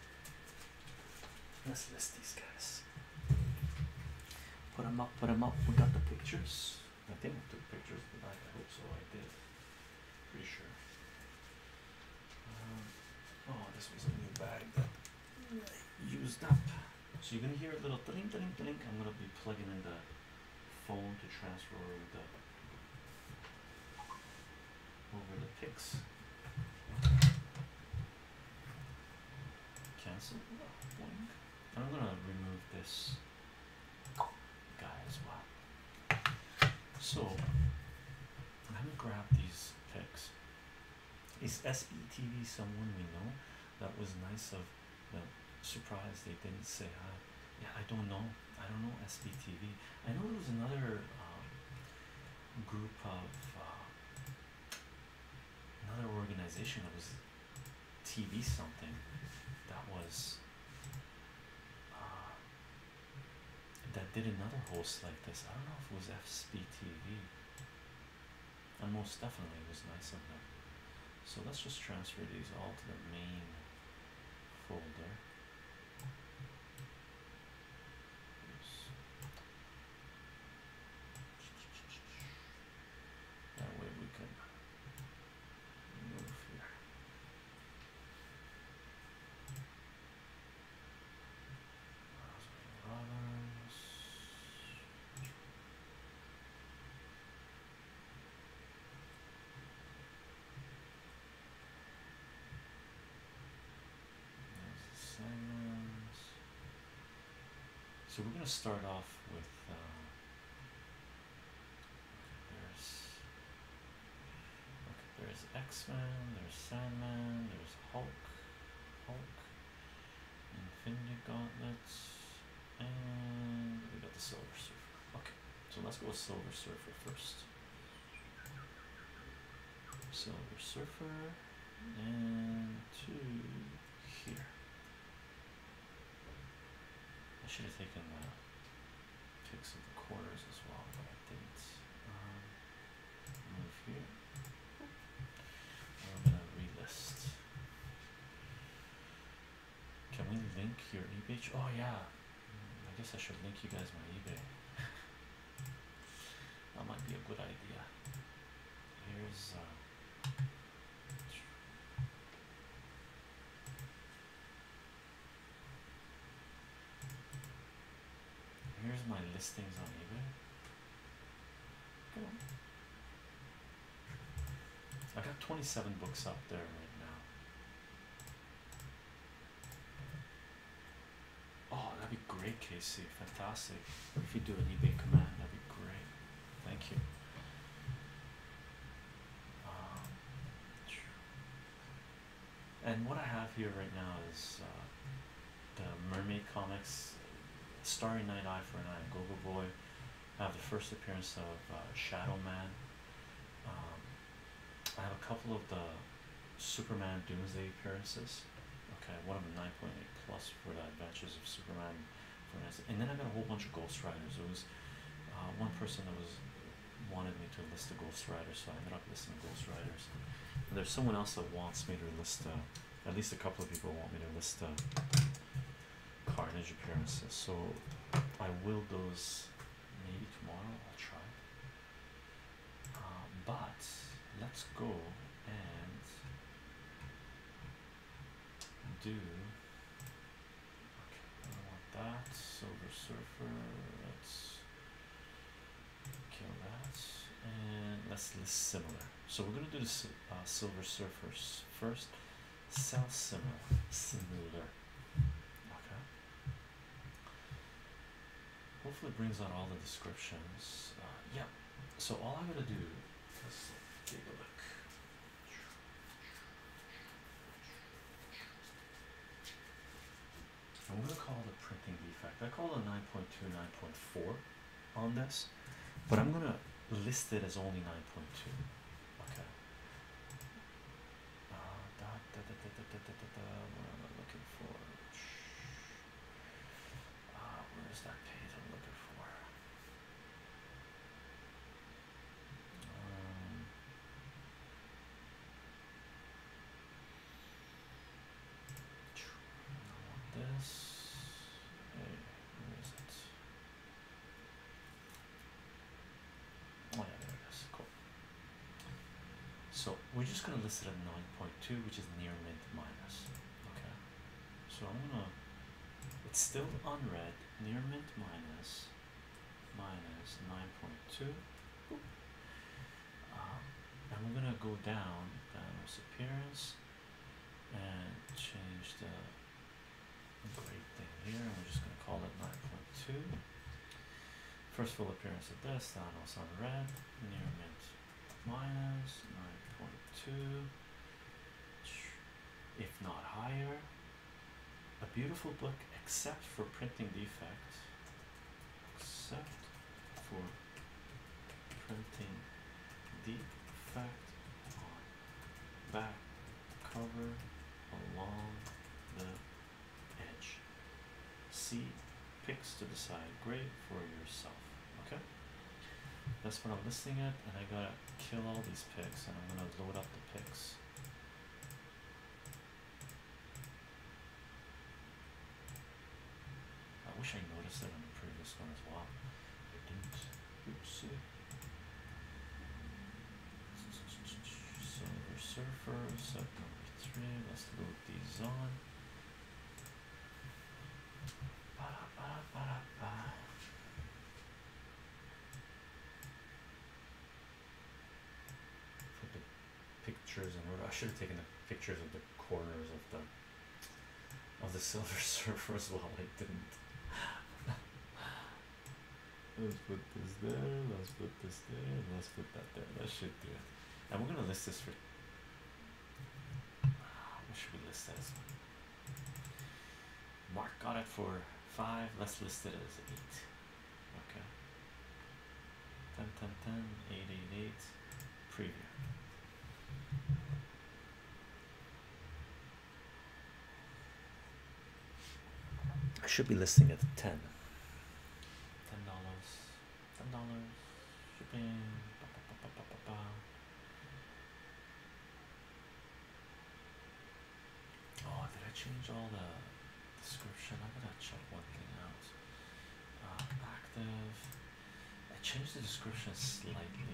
Let's list these guys. Put them up, put them up. We got the pictures. I think I took pictures of the back. I hope so. I did. Pretty sure. Oh, this was a new bag that I used up. So you're gonna hear a little ding, ding, ding. I'm gonna be plugging in the phone to transfer over the pics. Cancel. Boing. I'm gonna remove this guy as well. So I'm gonna grab these pics. Is SBTV someone we know? That was nice of them. Surprised they didn't say hi. Yeah, I don't know. I don't know SBTV. I know there was another group of another organization that was TV something that was that did another host like this. I don't know if it was FSBTV. And most definitely it was nice of them. So let's just transfer these all to the main folder. That way we can move here. Robbins. There's the Simons. So we're going to start off with there's X-Men, there's Sandman, there's Hulk, Infinity Gauntlets, and we got the Silver Surfer. Okay, so let's go with Silver Surfer first. Silver Surfer, and to here. I should have taken the pics of the corners as well, but I didn't. Move here. We're gonna relist. Can we link your eBay? Oh yeah. I guess I should link you guys my eBay. That might be a good idea. Here's here's my listings on eBay. Come on. I got 27 books up there right now. Oh, that'd be great, Casey. Fantastic. If you do an eBay command, that'd be great. Thank you. And what I have here right now is the Mermaid Comics, Starry Night, Eye for an Eye, Go-Go Boy. I have the first appearance of Shadow Man. I have a couple of the Superman Doomsday appearances. Okay, one of them 9.8 plus for the Adventures of Superman, and then I got a whole bunch of Ghost Riders. There was one person that wanted me to list the Ghost Riders, so I ended up listing Ghost Riders. And there's someone else that wants me to list, at least a couple of people want me to list Carnage appearances. So I will those maybe tomorrow. I'll try. But let's go and do. Okay, I don't want that. Surfer. Let's kill that, and let's list similar. So we're gonna do the Silver Surfers first. Sell similar. Okay. Hopefully, it brings out all the descriptions. Yeah. So all I gotta do. Let's take a look. I'm gonna call the printing defect. I call it 9.2, 9.4 on this, but I'm gonna list it as only 9.2. Okay. What am I looking for? Where is that page I'm looking for? This. Hey, where is it? Oh yeah, there it is. Cool. So we're just gonna list it at 9.2, which is near mint minus. Okay. So I'm gonna. It's still unread. Near mint minus 9.2. And we're gonna go down appearance and change the grade thing here, and we're just gonna call it 9.2. First full appearance of this, Thanos on red, near mint minus 9.2, if not higher. A beautiful book, except for printing defects. Except for printing defect on back cover along the edge. See pics to decide. Great for yourself. Okay, that's what I'm listing it, and I gotta kill all these pics, and I'm gonna load up the pics. I wish I noticed it on the previous one as well. I didn't. Oopsie. Silver Surfer, set number 3. Let's load these on. Put the pictures in order. I should have taken the pictures of the corners of the Silver Surfer as well. I didn't. Let's put this there. Let's put this there. Let's put that there. That should do it. And we're gonna list this for. What should we list as? Mark got it for 5. Let's list it as 8. Okay. 10, 10, 10, 8, 8, 8. Preview. I should be listing at 10. $10. $10 shipping. Oh, did I change all the description? I gotta check one thing out. Active. I changed the description slightly.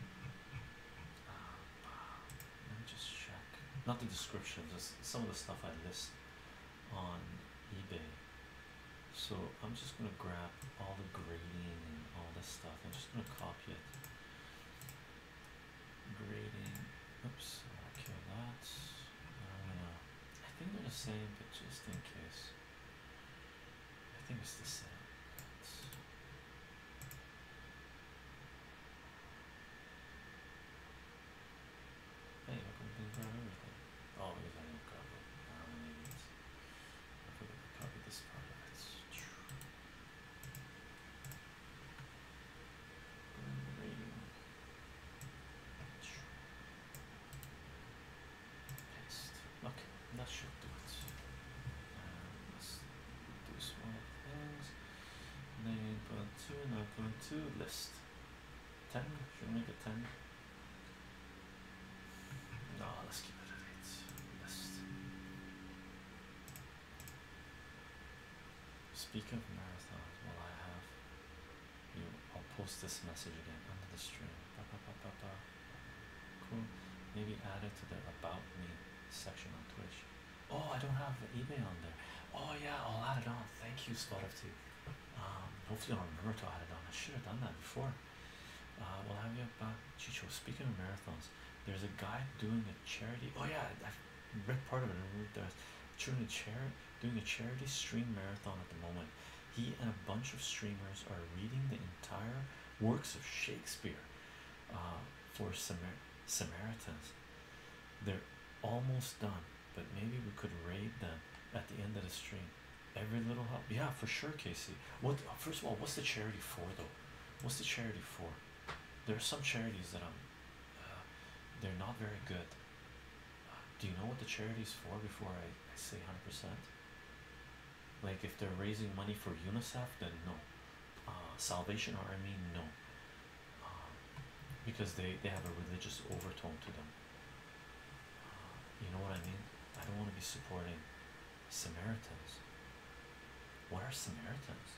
Let me just check. Not the description, just some of the stuff I list on eBay. So I'm just gonna grab all the grading and all this stuff. I'm just gonna copy it. Grading. Oops. I'll kill that. I think they're the same, but just in case. I think it's the same. Hey, how come we didn't grab everything? Oh, because I didn't grab it. I'm an idiot. I forgot to copy this part of it. Grading. Paste. Okay, that should do it. Let's do some more things. 9.2, 9.2, list. 10, should we make it 10? No, let's keep it at 8. List. Speak of marathons, well I have you. I'll post this message again under the stream. Cool. Maybe add it to the about me section on Twitch. Oh, I don't have eBay on there. Oh yeah, I'll add it on. Thank you, Spot of Tea. Hopefully I'll remember to add it on. I should have done that before. We'll have you back, Chicho. Speaking of marathons, there's a guy doing a charity. Oh yeah, I've read part of it. I read there's doing a charity stream marathon at the moment. He and a bunch of streamers are reading the entire works of Shakespeare for Samaritans. They're almost done, but maybe we could raid them at the end of the stream. Every little help, yeah, for sure, Casey. What? First of all, what's the charity for, though? What's the charity for? There are some charities that they're not very good. Do you know what the charity's for before I say 100%? Like if they're raising money for UNICEF, then no. Salvation Army, no. Because they have a religious overtone to them. You know what I mean? I don't want to be supporting Samaritans. What are Samaritans?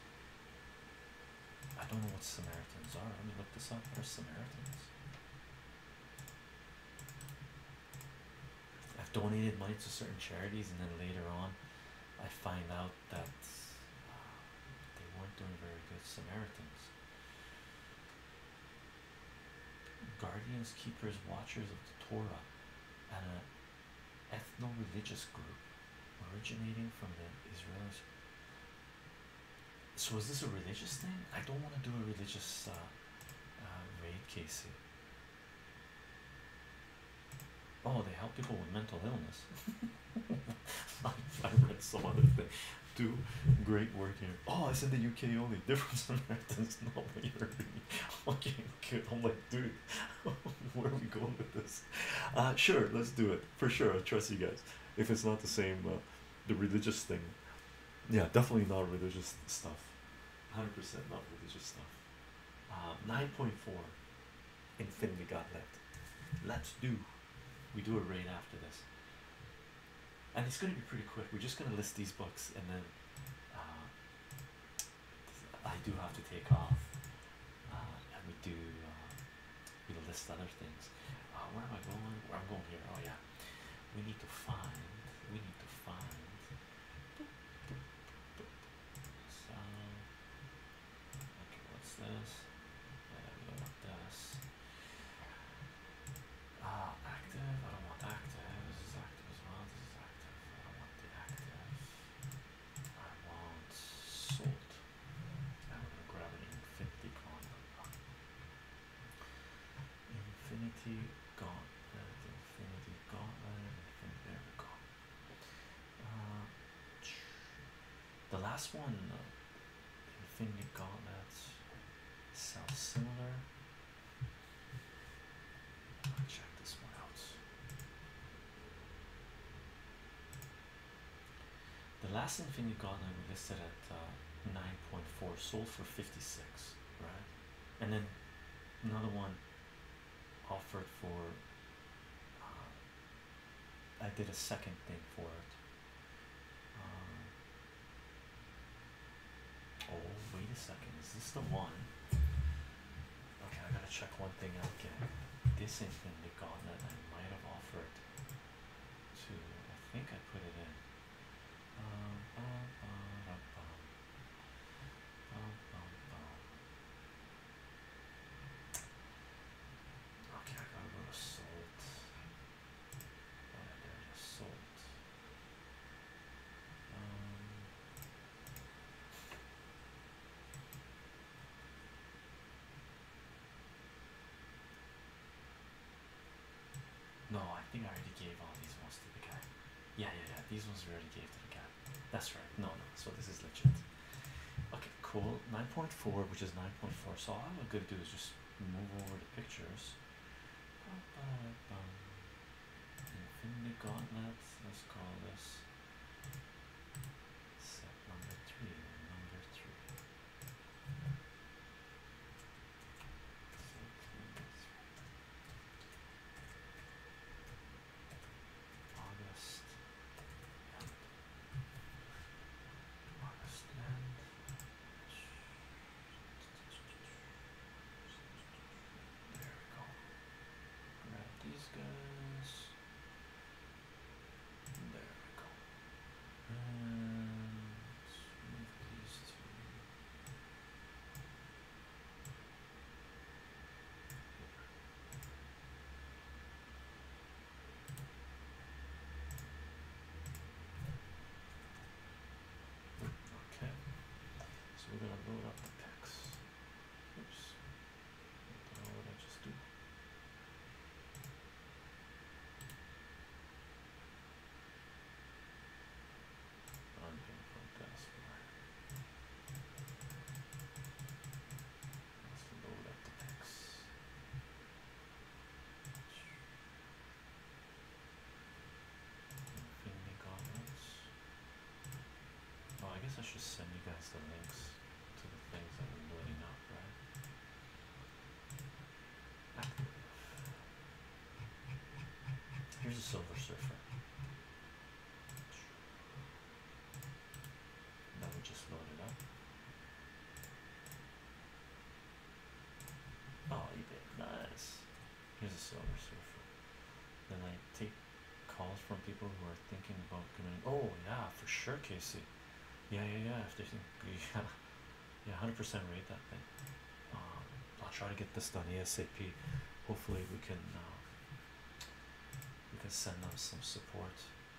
I don't know what Samaritans are. Let me look this up. What are Samaritans? I've donated money to certain charities, and then later on, I find out that they weren't doing very good. Samaritans, guardians, keepers, watchers of the Torah, and an ethno-religious group originating from the Israelis. So is this a religious thing? I don't want to do a religious raid, Casey. Oh, they help people with mental illness. I read some other thing. Do great work here. Oh, it's in the UK only. Different Samaritans. No, but you're really okay. Good. I'm like, dude, where are we going with this? Sure, let's do it for sure. I trust you guys. If it's not the same, the religious thing. Yeah, definitely not religious stuff. 100% not religious stuff. 9.4 Infinity Gauntlet. Let's do. We do a raid after this, and it's going to be pretty quick. We're just going to list these books, and then I do have to take off, and we list other things. Where am I going? Where I'm going here? Oh yeah, we need to find. We need to find. So, okay, what's this? Yeah, we don't want this. Active. I don't want active. This is active as well. This is active. I don't want the active. I want salt. And we're gonna grab an infinity gauntlet. Infinity gauntlet. Infinity gauntlet. There we go. The last one, infinity gauntlet, sounds similar. Check this one out. The last Infinity Gauntlet we listed at 9.4, sold for 56, right? And then another one offered for. I did a second thing for it. Oh, wait a second. Is this the one? Okay, I gotta check one thing out again. This Infinity Gauntlet I might have offered to. I think I put it in. Okay, I gotta go to salt. Oh, yeah, there's a salt. No, I think I already gave all these ones to the guy. Yeah, yeah, yeah. These ones we already gave to the guy. That's right. No, no. So this is legit. Okay, cool. 9.4, which is 9.4. So all I'm gonna do is just move over the pictures. Infinity Gauntlet. Let's call this set number 3. Number 3. August. August end. There we go. Grab these guys. There we go. the links to the things that we're loading up, right? Active. Here's a Silver Surfer that we just loaded up. Oh, eBay, nice. Here's a Silver Surfer. Then I take calls from people who are thinking about committing. Oh yeah, for sure, Casey. Yeah, yeah, yeah. If they think, yeah, yeah, 100% rate that thing. I'll try to get this done ASAP. Hopefully, we can send them some support.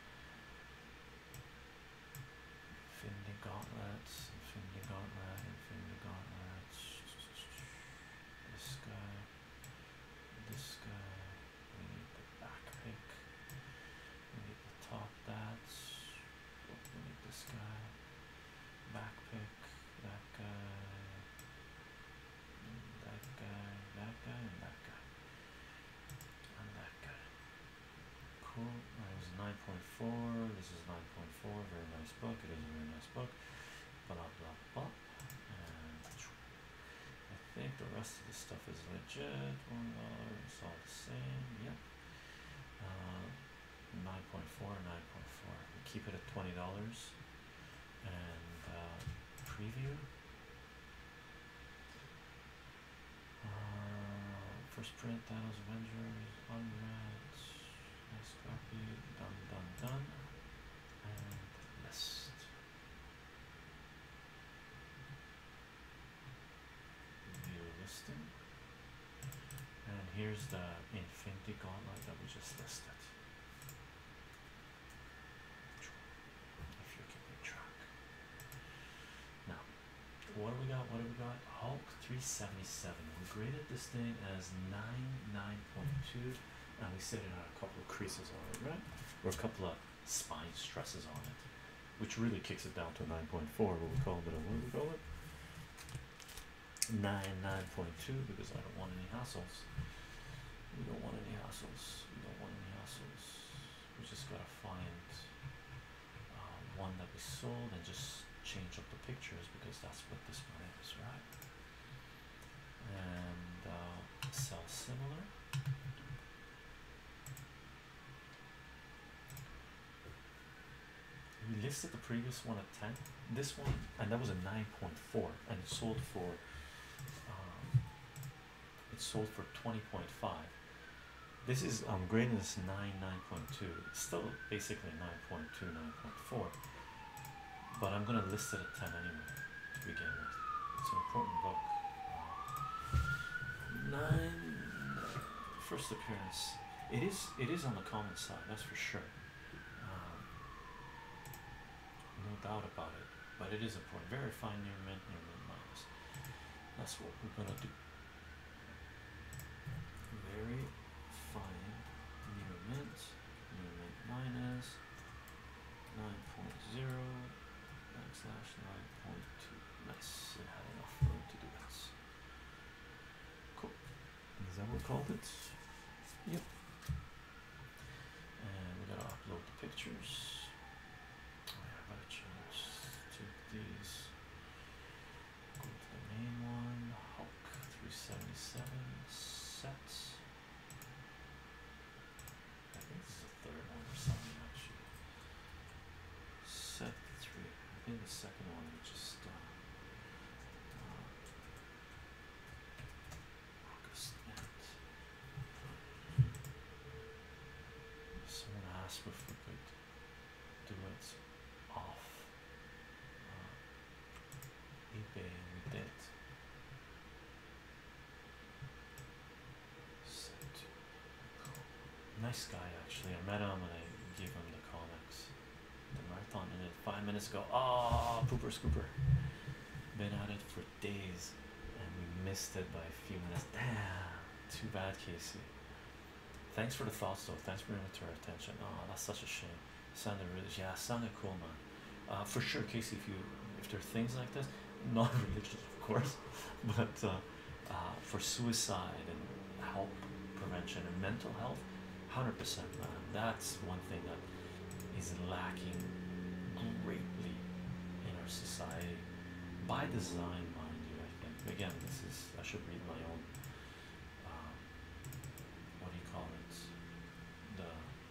Infinity Gauntlet, Infinity Gauntlet, Infinity Gauntlet. This guy, this guy. We need the back pick. We need the top bats. We need this guy. Back pick. That guy. That guy. That guy. And that guy. And that guy. Cool. That was 9.4. This is 9.4. Very nice book. It is a very nice book. Blah blah blah. And I think the rest of the stuff is legit. $1. It's all the same. Yep. 9.4, 9.4. We keep it at $20. And preview. First print, Thanos Avengers, unread. Nice copy. Done, done, done. And list. View listing. And here's the Infinity Gauntlet that we just listed. If you're keeping track. Now, what do we got? What do we got? Hulk 377. We graded this thing as 9.2, and we set it on a couple of creases on it, right? Or a couple of spine stresses on it, which really kicks it down to 9.4. But we called it a, what do we call it? 9.2, because I don't want any hassles. We don't want any hassles. We don't want any hassles. We just gotta find one that we sold and just change up the pictures, because that's what this one is, right? And sell similar. We listed the previous one at 10. This one, and that was a 9.4, and it sold for 20.5. This is grading this 9.2. It's still basically 9.2, 9.4. But I'm gonna list it at 10 anyway to begin with. It's an important book. first appearance. It is on the common side, that's for sure. No doubt about it. But it is important. Very fine near mint minus. That's what we're gonna do. Very fine near mint minus 9.0 backslash 9.2. Nice. It had enough room to do this. Cool. Is that what we called it? Yep. And we gotta upload the pictures. Oh yeah, I gotta change to these. Go to the main one. Hulk 377 sets. I think this is the third one or something actually. Set 3. I think the second one we just August end. Someone asked if we could do it off eBay, and we did. Set. Nice guy actually. I met him and I gave him the comics. The marathon ended 5 minutes ago. Ah, pooper scooper. Been at it for days and we missed it by a few minutes. Damn, too bad, Casey. Thanks for the thoughts though. Thanks for bringing it to our attention. Oh, that's such a shame. Sounded really, yeah, sounded cool, man. For sure, Casey. If there are things like this, not religious, of course, but for suicide and help prevention and mental health, 100%, man. That's one thing that is lacking greatly in our society. By design, mind you, I think. Again, this is, I should read my own, um, what do you call it? The,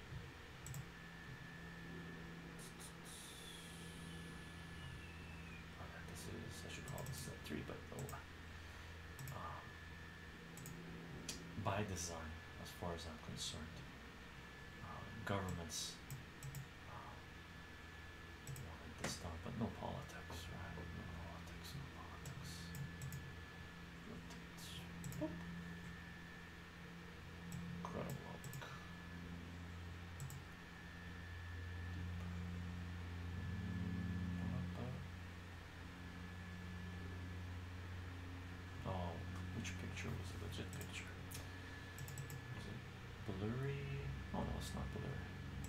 this is, I should call this set 3, but no. Um, by design, as far as I'm concerned, governments wanted this done, but no politics, right? No politics, no politics. Rotate. Boop. Incredible look. Oh, which picture was a legit picture? Was it blurry? Oh no, it's not blurry.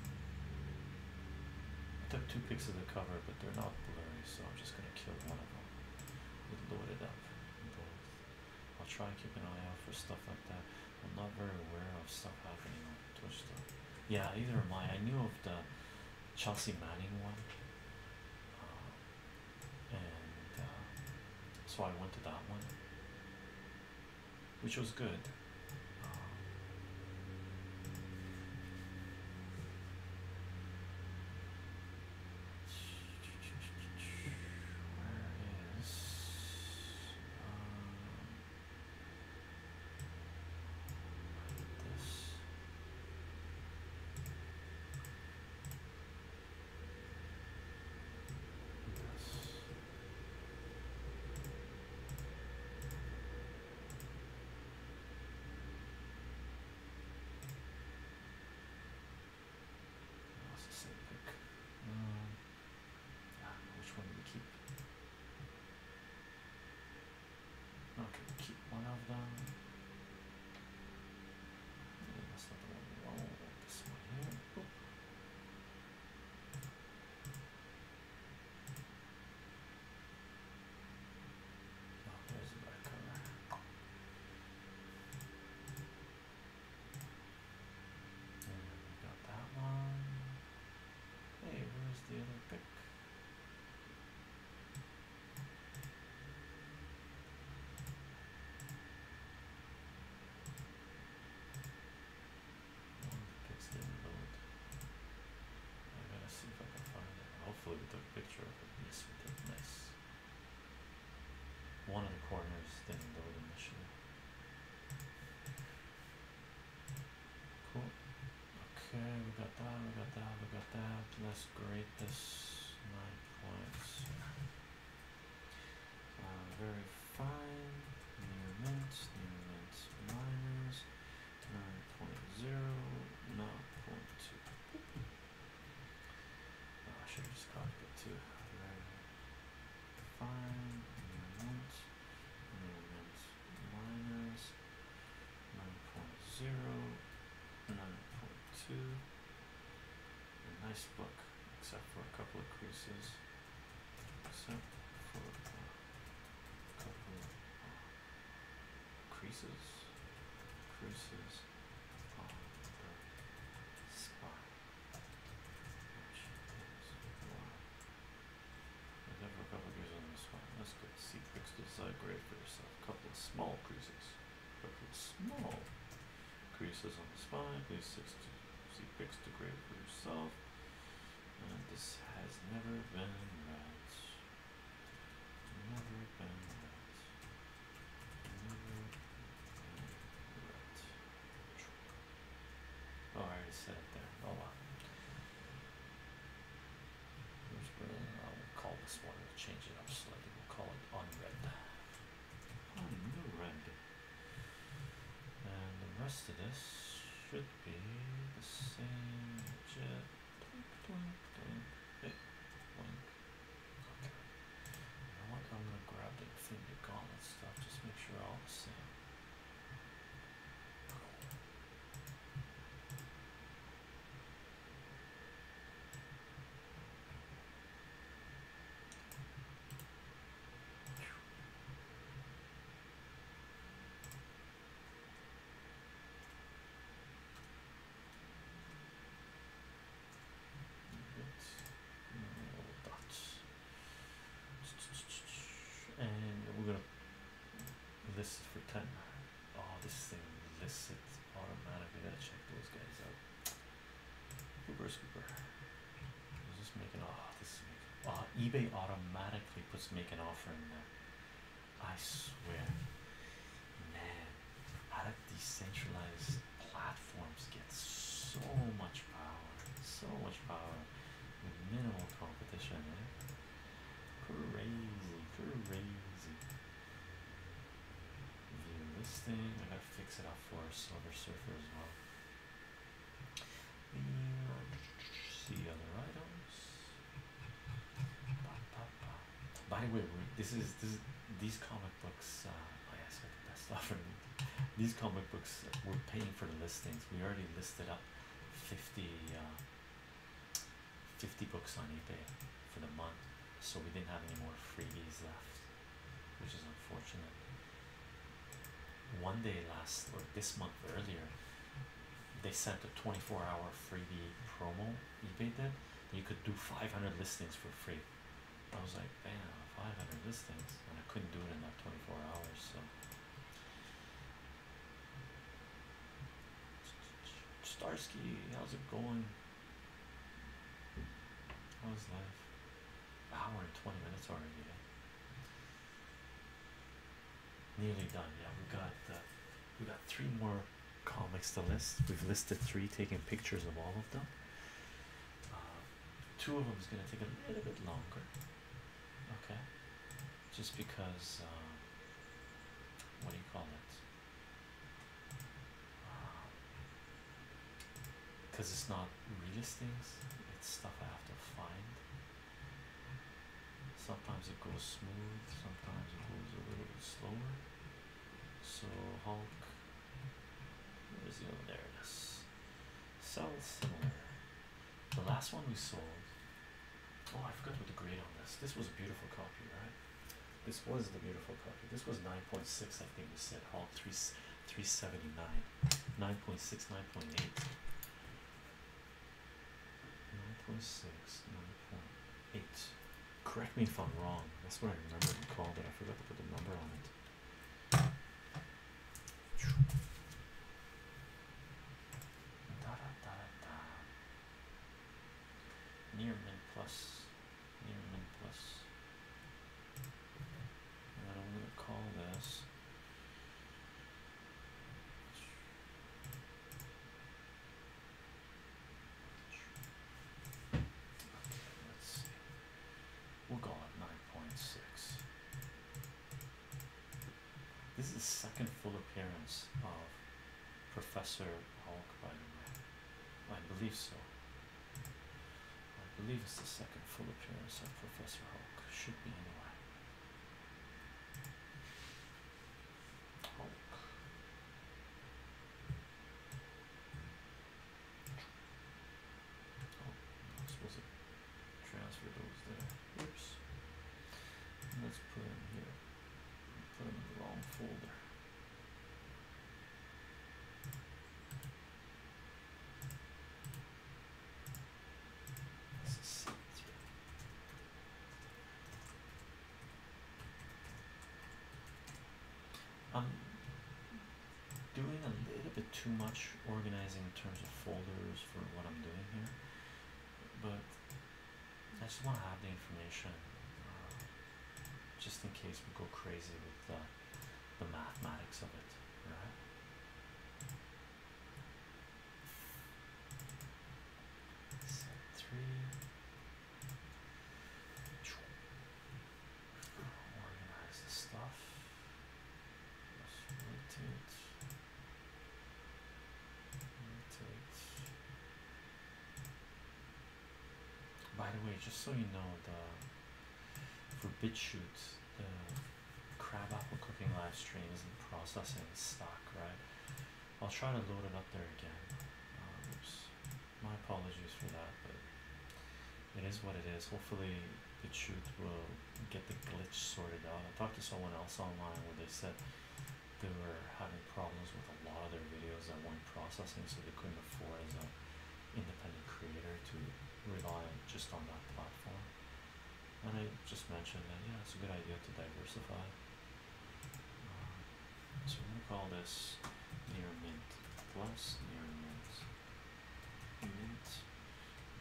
I took 2 pics of the cover, but they're not blurry, so I'm just gonna kill one of them. Load it up. Both. I'll try and keep an eye out for stuff like that. I'm not very aware of stuff happening on Twitch though. Yeah, either am I. I knew of the Chelsea Manning one, and so I went to that one, which was good. Where is this? That's the same pic. Which one do we keep? Okay, we keep one of them. Yeah, that's not the one we want. This one here. Oop. Oh, there's the back cover. And we got that one. Hey, where's the other pic? One of the pics didn't load. I gotta see if I can find it. Hopefully we took a picture of it. Yes, we did. Nice. One of the corners didn't load initially. Cool. Okay, we got that, we got that, we got that. Let's grade this 9 points. Very fine. Near mint minus 9.0, 0.2. Oh, I should have just copied it too. Very fine. Near mint minus 9.0, 9.2. A nice book, except for a couple of creases. Except for a couple of creases on the spine, which is why. Except for a couple of creases on the spine. That's good. See pics to decide grade for yourself. A couple of small creases. On the spine. Please see pics to grade for yourself. And this has never been read. Never been read. Never been read. Oh, I already said it there. Oh wow. I'll call this one. We'll change it up slightly. We'll call it unread. Unread. And the rest of this should be the same. Jet. Blink, blink, blink. Hey, blink. Okay. You know what? I'm gonna grab the Infinity Gauntlet stuff. Just make sure all the same. Little dots. Scooper. Is this making? Oh, this is making. eBay automatically puts make an offer in there. I swear, man, how did decentralized platforms get so much power? So much power with minimal competition, eh? Crazy, crazy. View listing. I gotta fix it up for Silver Surfer as well. See other items. By the way, these comic books. Oh yes, got the best offer. These comic books we're paying for the listings. We already listed up 50, 50 books on eBay for the month, so we didn't have any more freebies left, which is unfortunate. One day last or this month earlier, they sent a 24-hour freebie promo. eBay did. You could do 500 listings for free. I was like, damn, 500 listings, and I couldn't do it in that 24 hours. So, Starsky, how's it going? How's life? Hour and 20 minutes already. Eh? Nearly done. Yeah, we got three more comics to list. We've listed three, taking pictures of all of them. Two of them is gonna take a little bit longer. Okay, just because what do you call it? Because it's not relistings, it's stuff I have to find. Sometimes it goes smooth, sometimes it goes a little bit slower. So Hulk, where is he? Oh, there it is. Sell similar. The last one we sold. Oh, I forgot what the grade on this. This was a beautiful copy, right? This was the beautiful copy. This was 9.6, I think we said. Hulk 379. 9.6, 9.8. 9.6, 9.8. Correct me if I'm wrong. That's what I remember we called it. I forgot to put the number on it. Da, da, da, da. Near mint plus. Near mint plus. And then I'm gonna call this. Let's see. We'll call it 9.6. This is the second full appearance of Professor Hulk, by the way. I believe so. I believe it's the second full appearance of Professor Hulk. Should be anyway. Hulk. Oh, I'm supposed to transfer those there. Oops. Let's put them here. Put them in the wrong folder. This is C3. I'm doing a little bit too much organizing in terms of folders for what I'm doing here, but I just want to have the information just in case we go crazy with the mathematics of it, right? Set 3. Organize the stuff. Let's rotate. Rotate. By the way, just so you know, for BitChute, the crab apple cooking live stream isn't processing stock, right? I'll try to load it up there again. Oops. My apologies for that, but it is what it is. Hopefully BitChute will get the glitch sorted out. I talked to someone else online where they said they were having problems with a lot of their videos that weren't processing, so they couldn't afford as an independent creator to rely just on that platform. And I just mentioned that, yeah, it's a good idea to diversify. So I'm gonna call this near mint plus near mint. Mint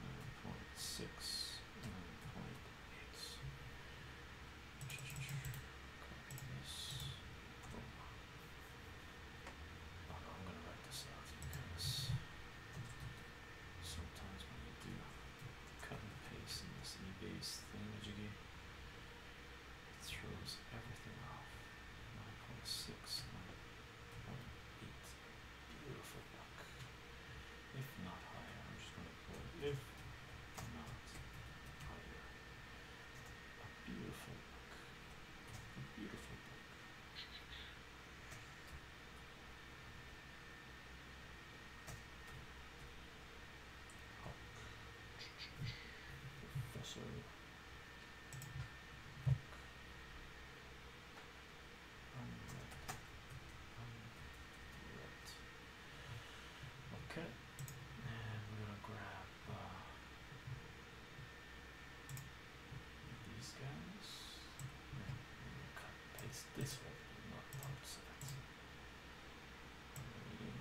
this one, not parts of it. Reading.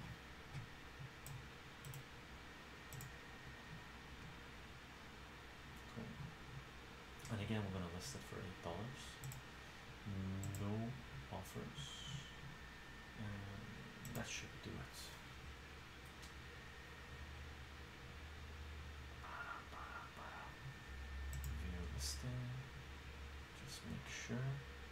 Cool. And again, we're gonna list it for $8. No offers. And that should do it. View listing. Just make sure.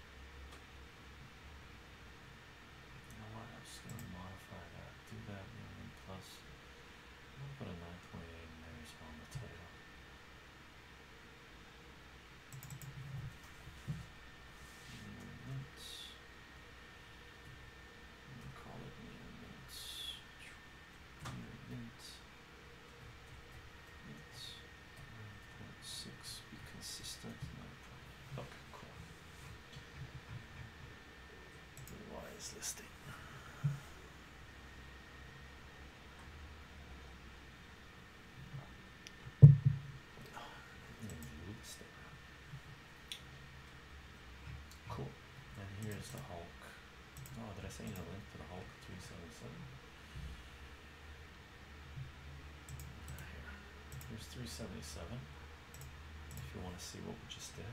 You know what? I'm just gonna modify that. Do that million plus. I'm gonna put a 9.8 in there as well on the title. Units. We'll call it units. Units. Units. 9.6. Be consistent. 9. Okay, cool. Revise listing. View listing. Cool. And here's the Hulk. Oh, did I say a link to the Hulk 377? Here. Here's 377. If you want to see what we just did.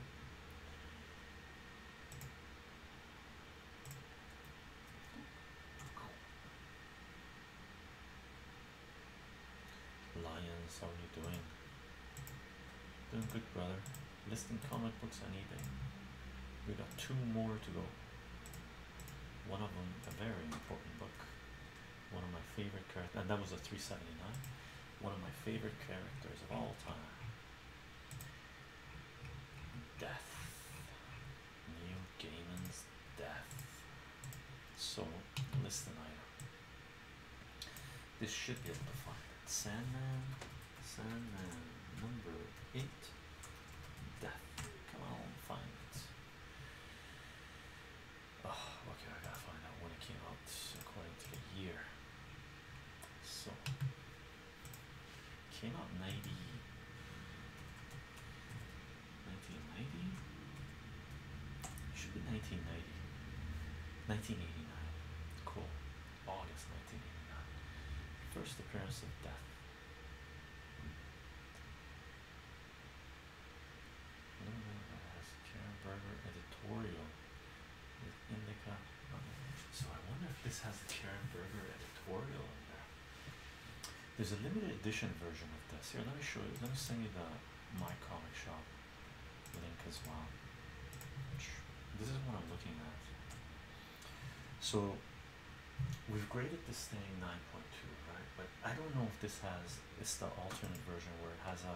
Lions, how are you doing? Doing good, brother. Listing comic books on eBay. We got 2 more to go. One of them, a very important book. One of my favorite characters, and that was a 379. One of my favorite characters of all time. Death. Neil Gaiman's Death. So, list an item. This should be able to find it. Sandman. Sandman number 8. Death. Come on, find it. Oh, okay, I gotta find out when it came out according to the year. So, came out 1990? Should be 1990. 1989. Cool. August 1989. First appearance of Death. Has Karen Berger editorial with Indica. Okay. So I wonder if this has the Karen Berger editorial in there. There's a limited edition version of this. Here, let me show you. Let me send you the My Comic Shop link as well. This is what I'm looking at. So we've graded this thing 9.2, right? But I don't know if this has, it's the alternate version where it has a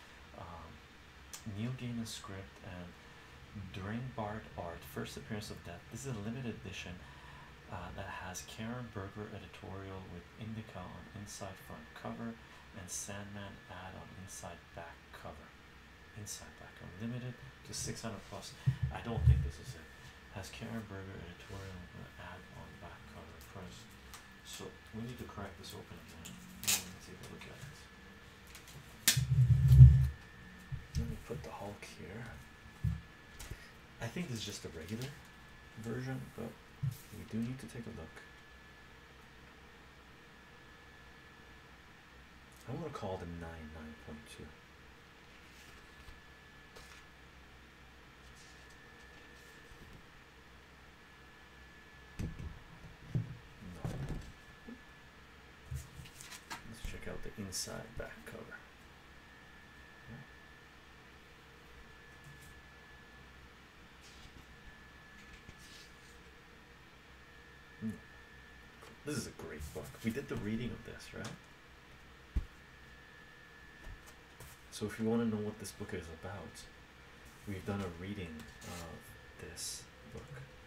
Neil Gaiman script and During Bard art, first appearance of Death. This is a limited edition that has Karen Berger editorial with Indica on inside front cover and Sandman ad on inside back cover. Inside back cover, limited to 600 plus. I don't think this is it. Has Karen Berger editorial ad on back cover first. So we need to crack this open again. Let me take a look at it. Let me put the Hulk here. I think this is just a regular version, but we do need to take a look. I want to call the 9.2. No. Let's check out the inside back cover. This is a great book. We did the reading of this, right? So if you want to know what this book is about, we've done a reading of this book.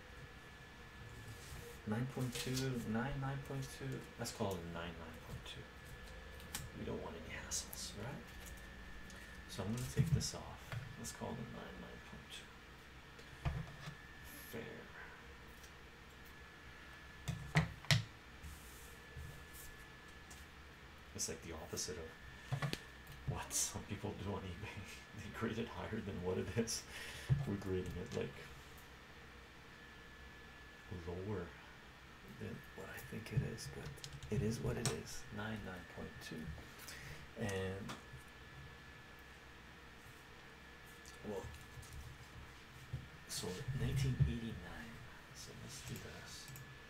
9.2, 9.2. Let's call it 9.2. We don't want any hassles, right? So I'm going to take this off. Let's call it 9.2. Fair. It's like the opposite of what some people do on eBay. They grade it higher than what it is. We're grading it like lower than what I think it is, but it is what it is. 99.2. And well, so 1989. So let's do this.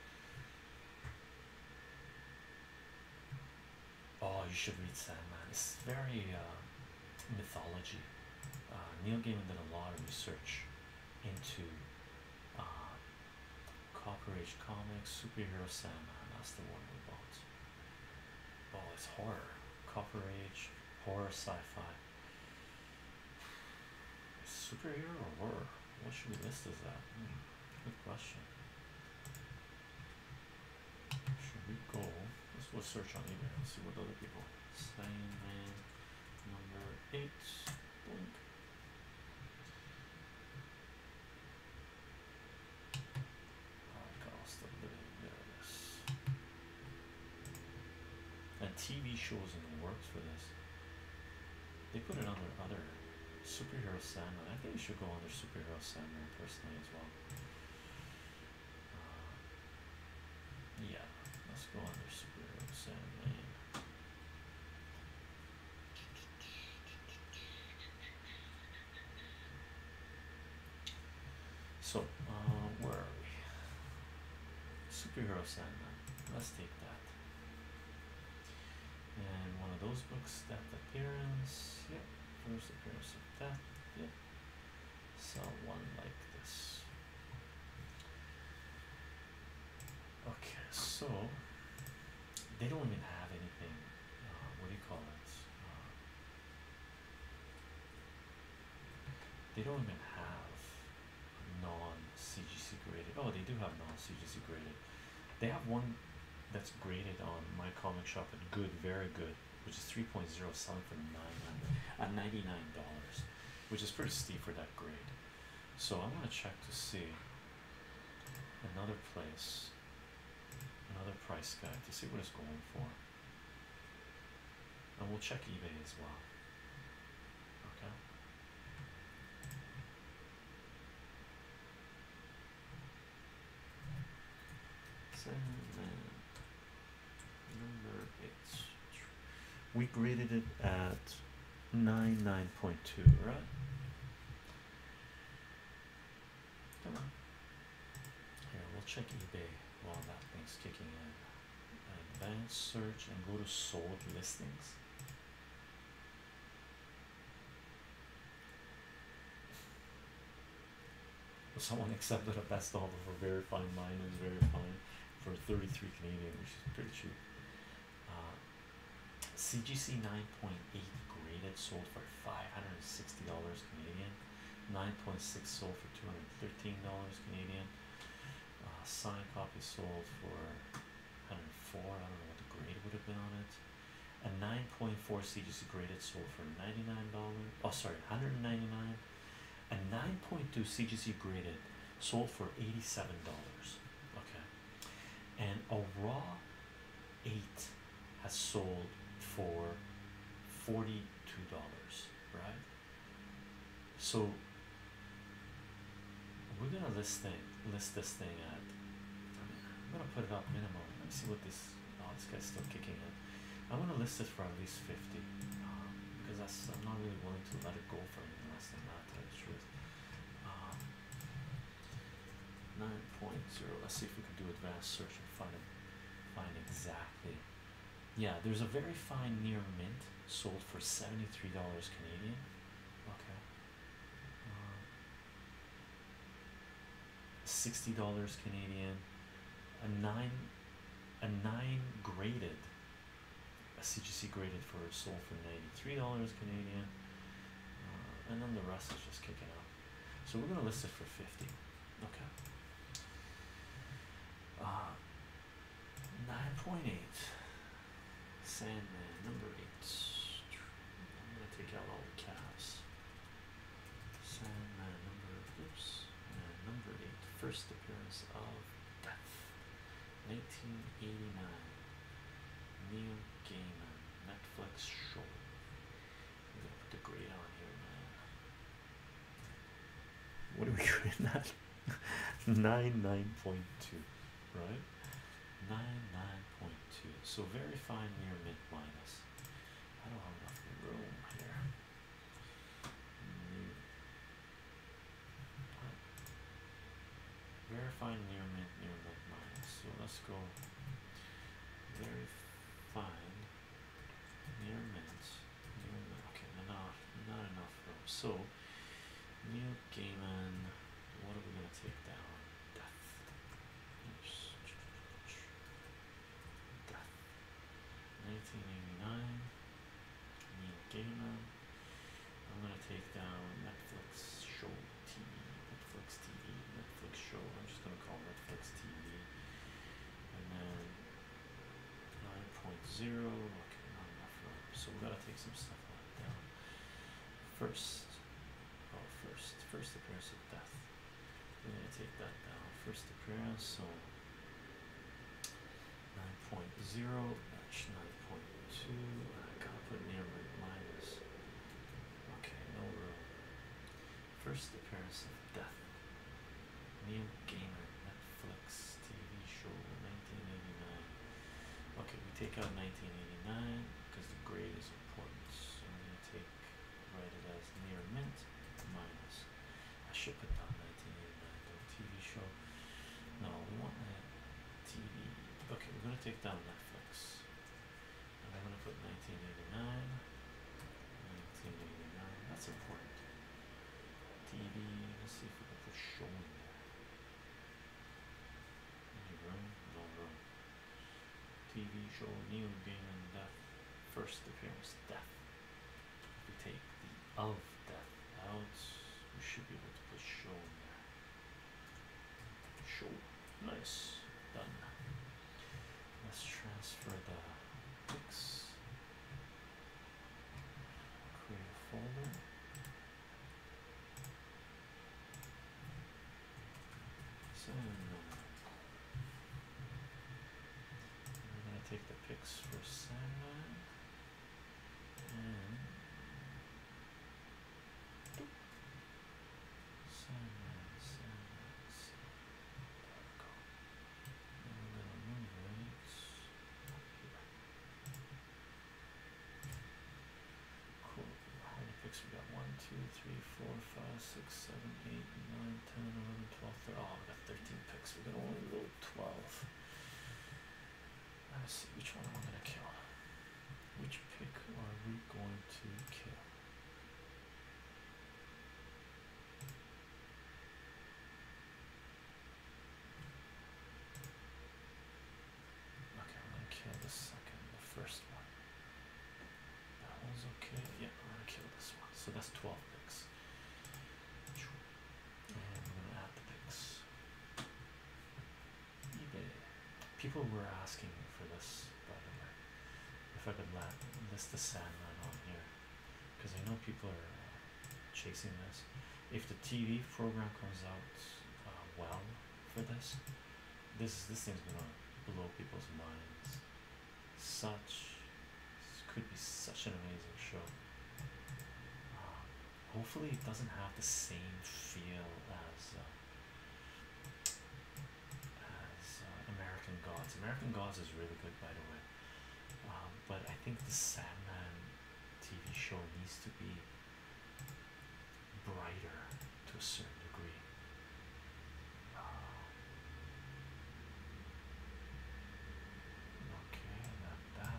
Oh, you should read Sandman. It's very mythology. Neil Gaiman did a lot of research into uh, Copper Age comics, superhero Sandman. That's the one we bought. Oh, it's horror. Copper Age, horror, sci-fi. Superhero or horror? What should we list as that? Good question. Should we go? Let's search on eBay and see what other people. Sandman number 8. Blink. Cost of living. There it is. And TV shows in the works for this. They put it under other superhero Sandman. I think we should go under superhero Sandman personally as well. Yeah, let's go under superhero Sandman. So, where are we? Superhero Sandman. Let's take that. And one of those books, Death Appearance. Yep. First appearance of Death. Yep. Sell one like this. Okay, so they don't even have anything. What do you call it? They don't even have non-CGC graded. Oh, they do have non-CGC graded. They have one that's graded on my comic shop at good, very good, which is 3.0, selling for $99, which is pretty steep for that grade. So I'm gonna check to see another place, another price guide to see what it's going for, and we'll check eBay as well. Okay. Sandman number 8. We graded it at 9.2, right? Come on. Here, we'll check eBay while that thing's kicking in. Advanced search and go to sold listings. Someone accepted a best offer for very fine line is very fine for 33 Canadian, which is pretty cheap. CGC 9.8 graded sold for $560 Canadian. 9.6 sold for $213 Canadian. Signed copy sold for 104. I don't know what the grade would have been on it. A 9.4 CGC graded sold for $99. Oh, sorry, $199. A 9.2 CGC graded sold for $87. Okay, and a raw 8 has sold for $42, right? So we're gonna list this thing at, I'm gonna put it up minimum. Let me see what this, oh, this guy's still kicking in. I'm gonna list it for at least 50, because I'm not really willing to let it go for anything less than that, to tell you the truth. 9.0. Let's see if we can do advanced search and find exactly. Yeah, there's a very fine near mint sold for $73 Canadian. Okay. $60 Canadian. A 9 graded, a CGC graded for sold for $93 Canadian. And then the rest is just kicking up. So we're gonna list it for 50. Okay. 9.8 Sandman number 8. I'm gonna take out all the caps. Sandman number 8. First appearance of Death. 1989. Neil Gaiman. Netflix show. I'm gonna put the grade on here, man. What are we grading at? 99.2, right? 99.2. So very fine near mid minus. I don't have enough room here. Near, very fine near mid minus. So let's go very fine near mid. Near mid. Okay, not enough room. So Neil Gaiman. What are we gonna take down? Death. Death. 1989. Neil Gaiman. I'm gonna take down Netflix show TV. Netflix TV. Netflix show. I'm just gonna call Netflix TV. And then 9.0. Okay, not enough room. So we gotta take some stuff down. First. Oh, first appearance of death. We're gonna take that down. First appearance, so 9.0 match 9.2. I gotta put near minus. Okay, no room. First appearance of death. Neil Gaiman, Netflix TV show, 1989. Okay, we take out 1989 because the grade is important. So I'm gonna write it as near mint minus. I should put down 1989 though. TV show. No, we want a TV. Okay, we're gonna take down Netflix. And I'm gonna put 1989. 1989. That's important. TV. Let's see if we can put show in there. Any room? No room. TV show. Neil Gaiman Death. First appearance. Death. If we take the of death out, we should be able to put show in there. Show. Nice. Done. Let's transfer the pics. Create a folder. So we're gonna take the pics for Sandman and Sandman. There we go. And we're gonna move it here. Cool. How many pics we got? 1, 2, 3, 4, 5, 6, 7, 8, 9, 10, 11, 12, 13. Oh, we got 13 pics. We're gonna only load 12. Let's see which one I'm gonna kill. Which pick are we going to kill? Okay, I'm gonna kill the first one. That one's okay. Yeah, I'm gonna kill this one. So that's 12 picks. And we're gonna add the picks. eBay. People were asking for this, by the way. If I could list the Sandman on here, because I know people are chasing this. If the TV program comes out well for this thing's gonna blow people's minds. Could be such an amazing show. Hopefully, it doesn't have the same feel as American Gods. American Gods is really good, by the way. But I think the Sandman TV show needs to be brighter to a certain degree. Okay, that.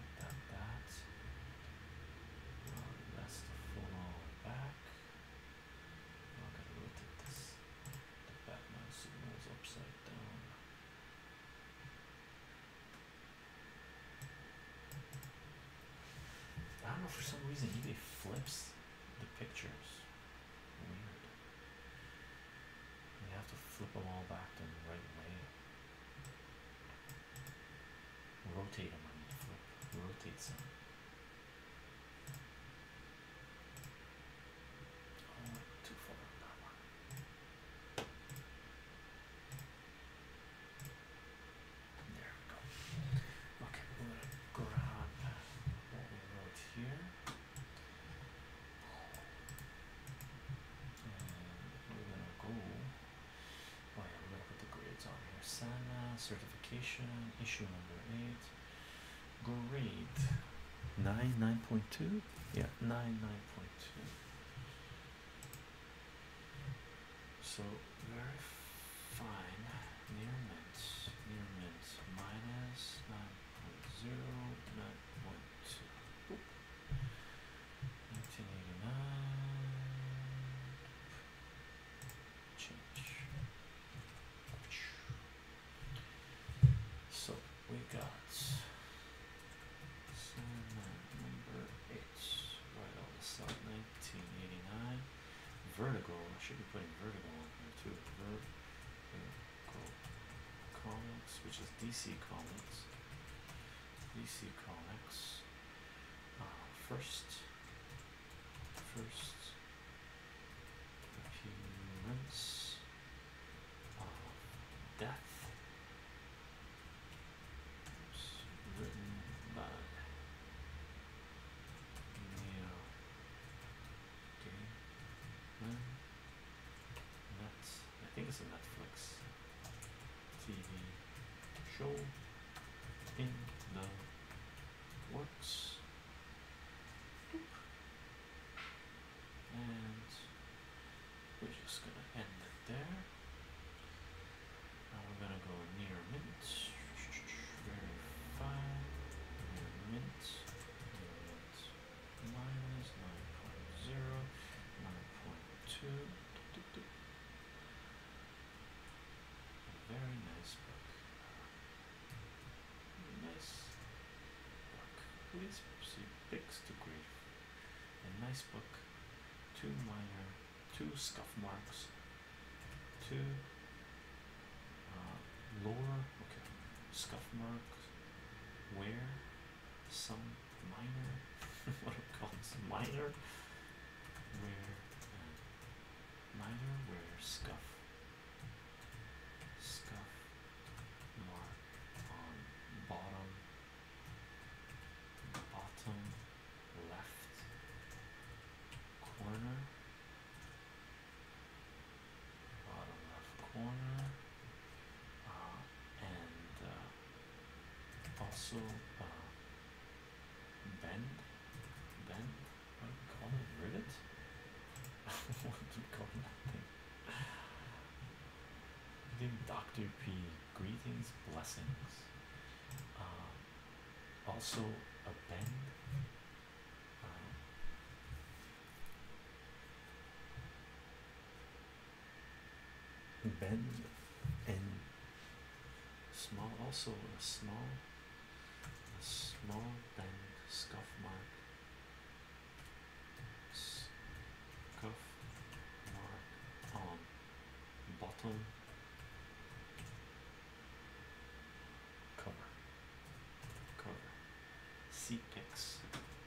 That's the full on back. I'm gonna rotate this. The Batman signal is upside down. I don't know, for some reason eBay flips the pictures. Weird. You have to flip them all back the right way. Rotate them when you flip. Rotates them. Oh, too far on that one. There we go. Okay, we're gonna grab what we wrote here. And we're gonna go. Oh yeah, we're gonna put certification, issue number 8, grade 9.2. Yeah, 9.2. So very fine. Near mint, minus 9.0, 9.2. 1989. Change. So we got number 8 right on the side. 1989. Vertigo. I should be putting Vertigo on here too. Vertigo Comics, which is DC Comics. DC Comics. First appearance of Death. It's written by Neil Gaiman. I think it's a Netflix TV show in the works. And we're just gonna end it there. Now we're gonna go near mint. Verify. Near mint. Minus 9.0. 9.2. A very nice book. Nice book. Please proceed. Picks to grief. A nice book. 2 minor, 2 scuff marks, 2 lower, okay, scuff marks, where some minor, what it calls minor, where scuff mark on bottom left corner, bottom left corner, and also bend, what do we call it, rivet? What do we call that thing? I think Dr. P, greetings, blessings. Also a bend. Bend and small, also a small bend, scuff mark on bottom cover. See pics.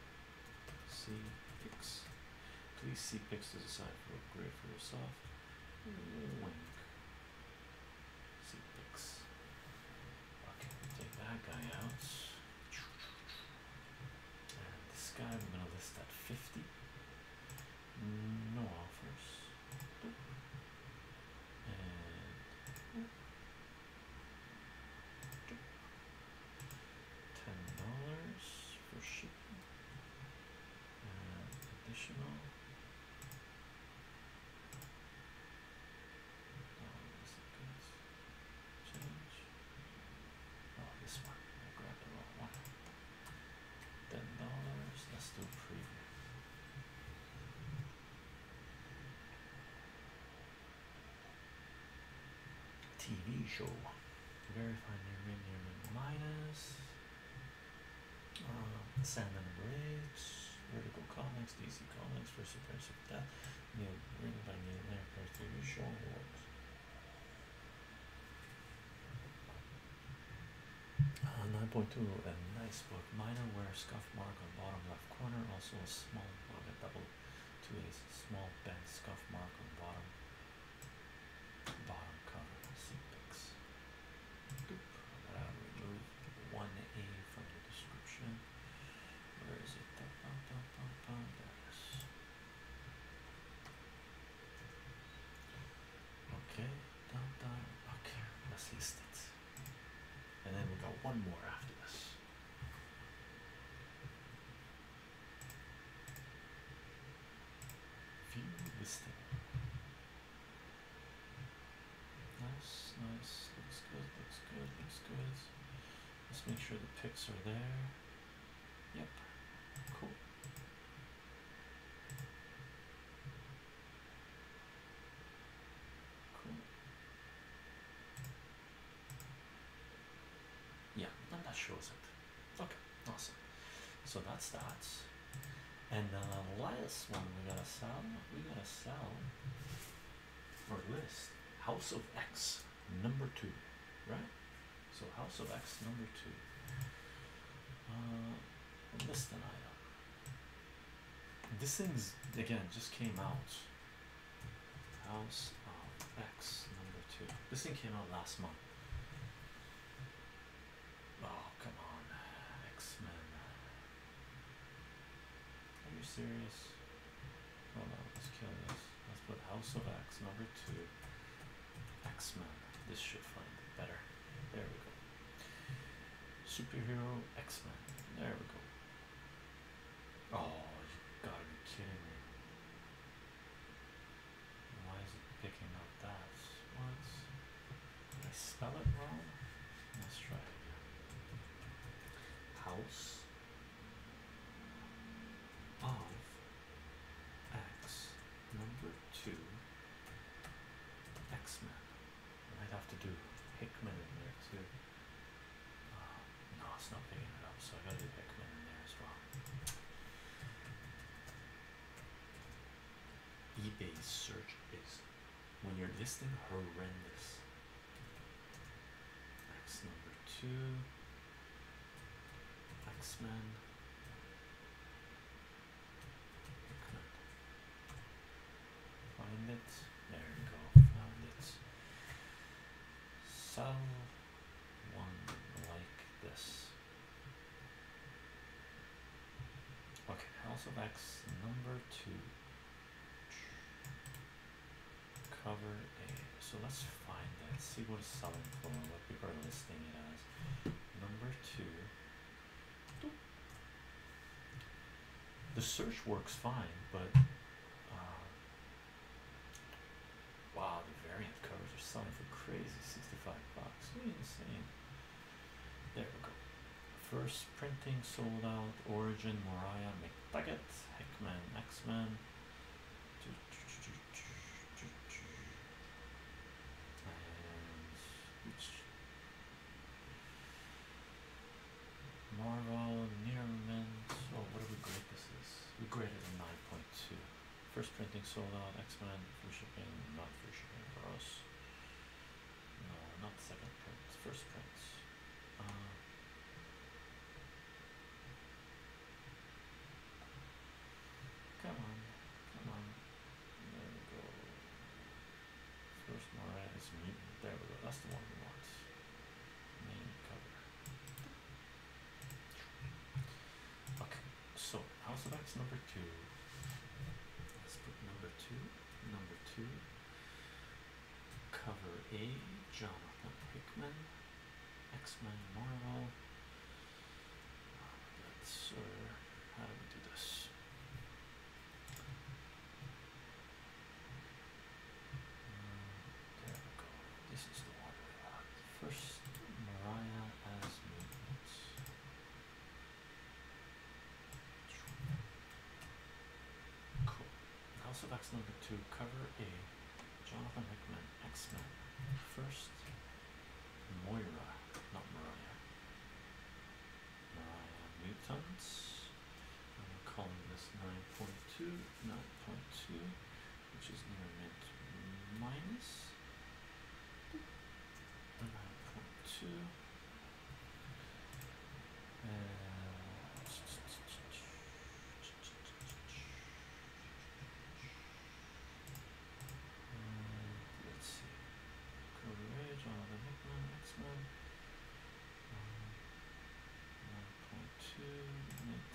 Please see pics to decide for a grade for yourself. Wink. See pics. Okay, take that guy out. And this guy we're gonna list at 50. No offers. And $10 for shipping. And additional. Change. Oh, this one. I grabbed the wrong one. $10. Let's do preview. TV show. Verify near min minus. Sandman Briggs. Vertical Comics. DC Comics. First appearance of Death. Written by Neil Gaiman. TV show awards. 9.2, a nice book. Minor wear scuff mark on bottom left corner. Also a small, a double 2 A's, small bent scuff mark on bottom cover. See pics. Remove 1A from the description. Where is it? There it is. Okay, okay, let's list it. one more after this. View listing. Nice, nice. Looks good, looks good, looks good. Let's make sure the pics are there. Yep. Cool. Cool. Yeah, and that shows it. Okay, awesome. So that's that. And last one we gotta sell. We gotta sell or list House of X number 2, right? So House of X number 2. List an item. This thing's again just came out. House of X number 2. This thing came out last month. Oh come on, X-Men. Are you serious? Hold on, let's kill this. Let's put House of X number 2. X-Men. This should find it better. There we go. Superhero X-Men. There we go. Oh, you gotta be kidding me. Why is it picking up that? What? Did I spell it wrong? Let's try it again. House of X number 2 X-Men. Might have to do Hickman in there too. No, it's not picking it up, so I gotta do Hickman in there as well. eBay's search is, when you're listing, horrendous. X number 2 X-Men. Find it. There you go. Found it. Sell one like this. Okay, House of X number 2. Cover A. So let's find that. See what it's selling for. What people are listing it as. Number 2. The search works fine, but wow, the variant covers are selling for crazy, $65. What are you insane? There we go. First printing sold out. Origin, Mariah, McBucket, Hickman, X-Men. Marvel, Nearmint. Oh, what do we grade this is? We graded a 9.2. First printing sold out. X-Men, free shipping, not free shipping for us. No, not second print, first print. Come on, come on. There we go. First Mariah is Mutant. There we go. That's the one we want. Main cover. Okay, so House of X number 2. Let's put number 2. Number 2. Cover A. Jonathan Hickman. X-Men, Marvel. Let's how do we do this? There we go. This is the one we want. First, Mariah as Mutant. Cool. House of X number 2, cover A. Jonathan Hickman, X-Men. First, Moira, not Mariah. Mariah Mutants. I'm calling this 9.2, 9.2, which is near mint minus 9.2. Let's see. Courage, Jonathan Hickman, X-Men. 9.2, mint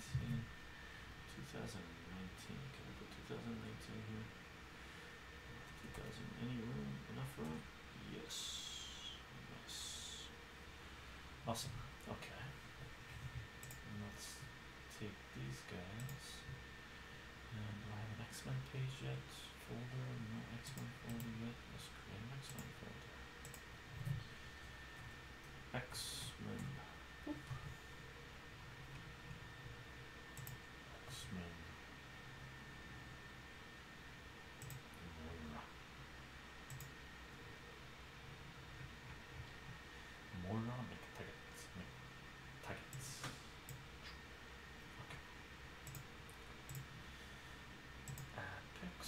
page yet. Folder, no X-Men folder yet. Let's create an X-Men folder. X-Men. X-Men. Moira. Moira McTaggart. McTaggarts. Okay. Add pics.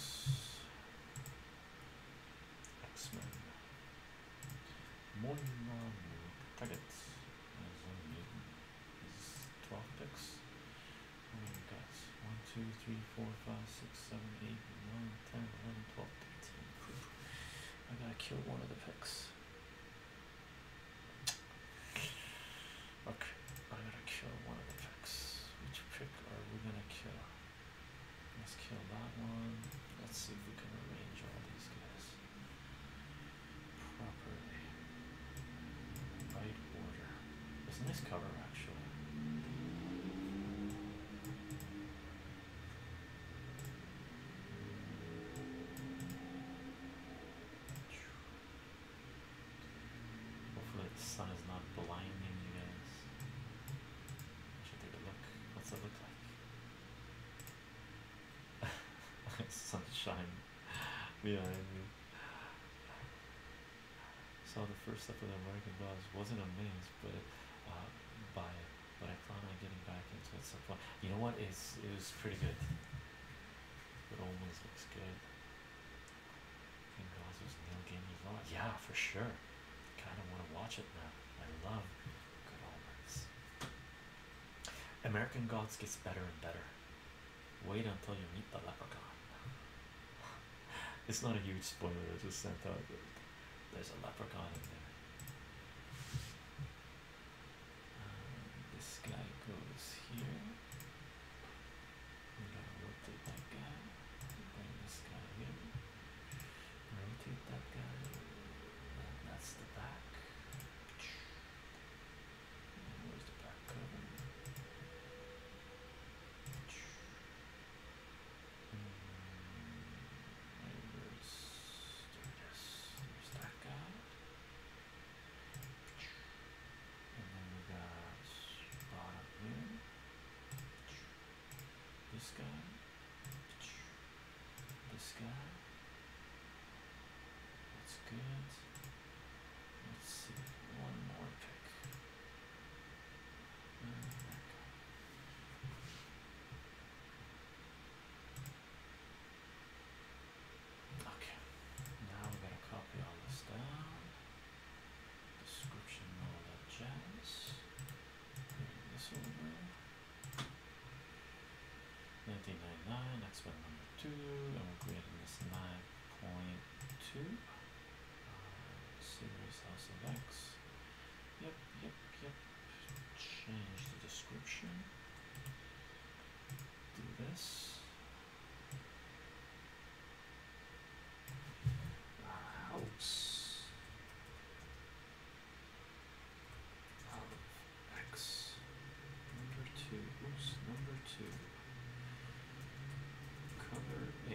X-Men. Moira McTaggart. As a mutant. Is 12 pics. How many we got? 1, 2, 3, 4, 5, 6, 7, 8, 9, 10, 11, 12, 13. I gotta kill one of the pics. Okay, I gotta kill one of the pics. Which pic are we gonna kill? Let's kill that one. Let's see if we can arrange all these guys properly. Right order. It's a nice cover actually. Hopefully the sun is not blinding you guys. I should take a look. What's it look like? Sunshine behind me. Saw the first step of the American Gods. Wasn't amazed, but by it. But I plan on getting back into it some fun. You know what? It was pretty good. It almost looks good. And Gods was Neil Gaiman's law. Yeah, for sure. Kind of want to watch it now. I love Good Omens. American Gods gets better and better. Wait until you meet the leprechaun. It's not a huge spoiler, I just sent out, but there's a leprechaun in there. This guy goes here. We gotta rotate that guy. Bring this guy here. Rotate that guy. And that's the back. And where's the back cover? There's that guy. And then we got bottom here. This guy. This guy. That's good. Let's see. One more pick. And that guy. Okay. Now we gotta copy all this down. Description, all that jazz. Bring this over. 1999, X-Men number 2, and we're creating this 9.2. Series House of X. Yep. Change the description. Do this. House of X. Number 2. Oops, number 2. Cover A.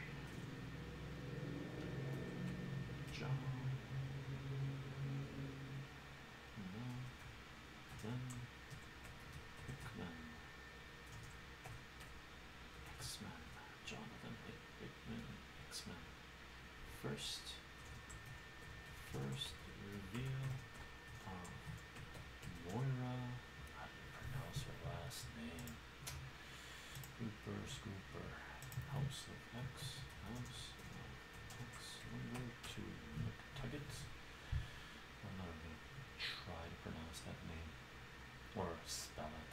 John. Then Hickman. X-Men. Jonathan Hickman. X-Men. First reveal of Moira. How do you pronounce her last name? Scooper. House of X. House of X. Number 2. McTaggart. I'm not even gonna try to pronounce that name or spell it.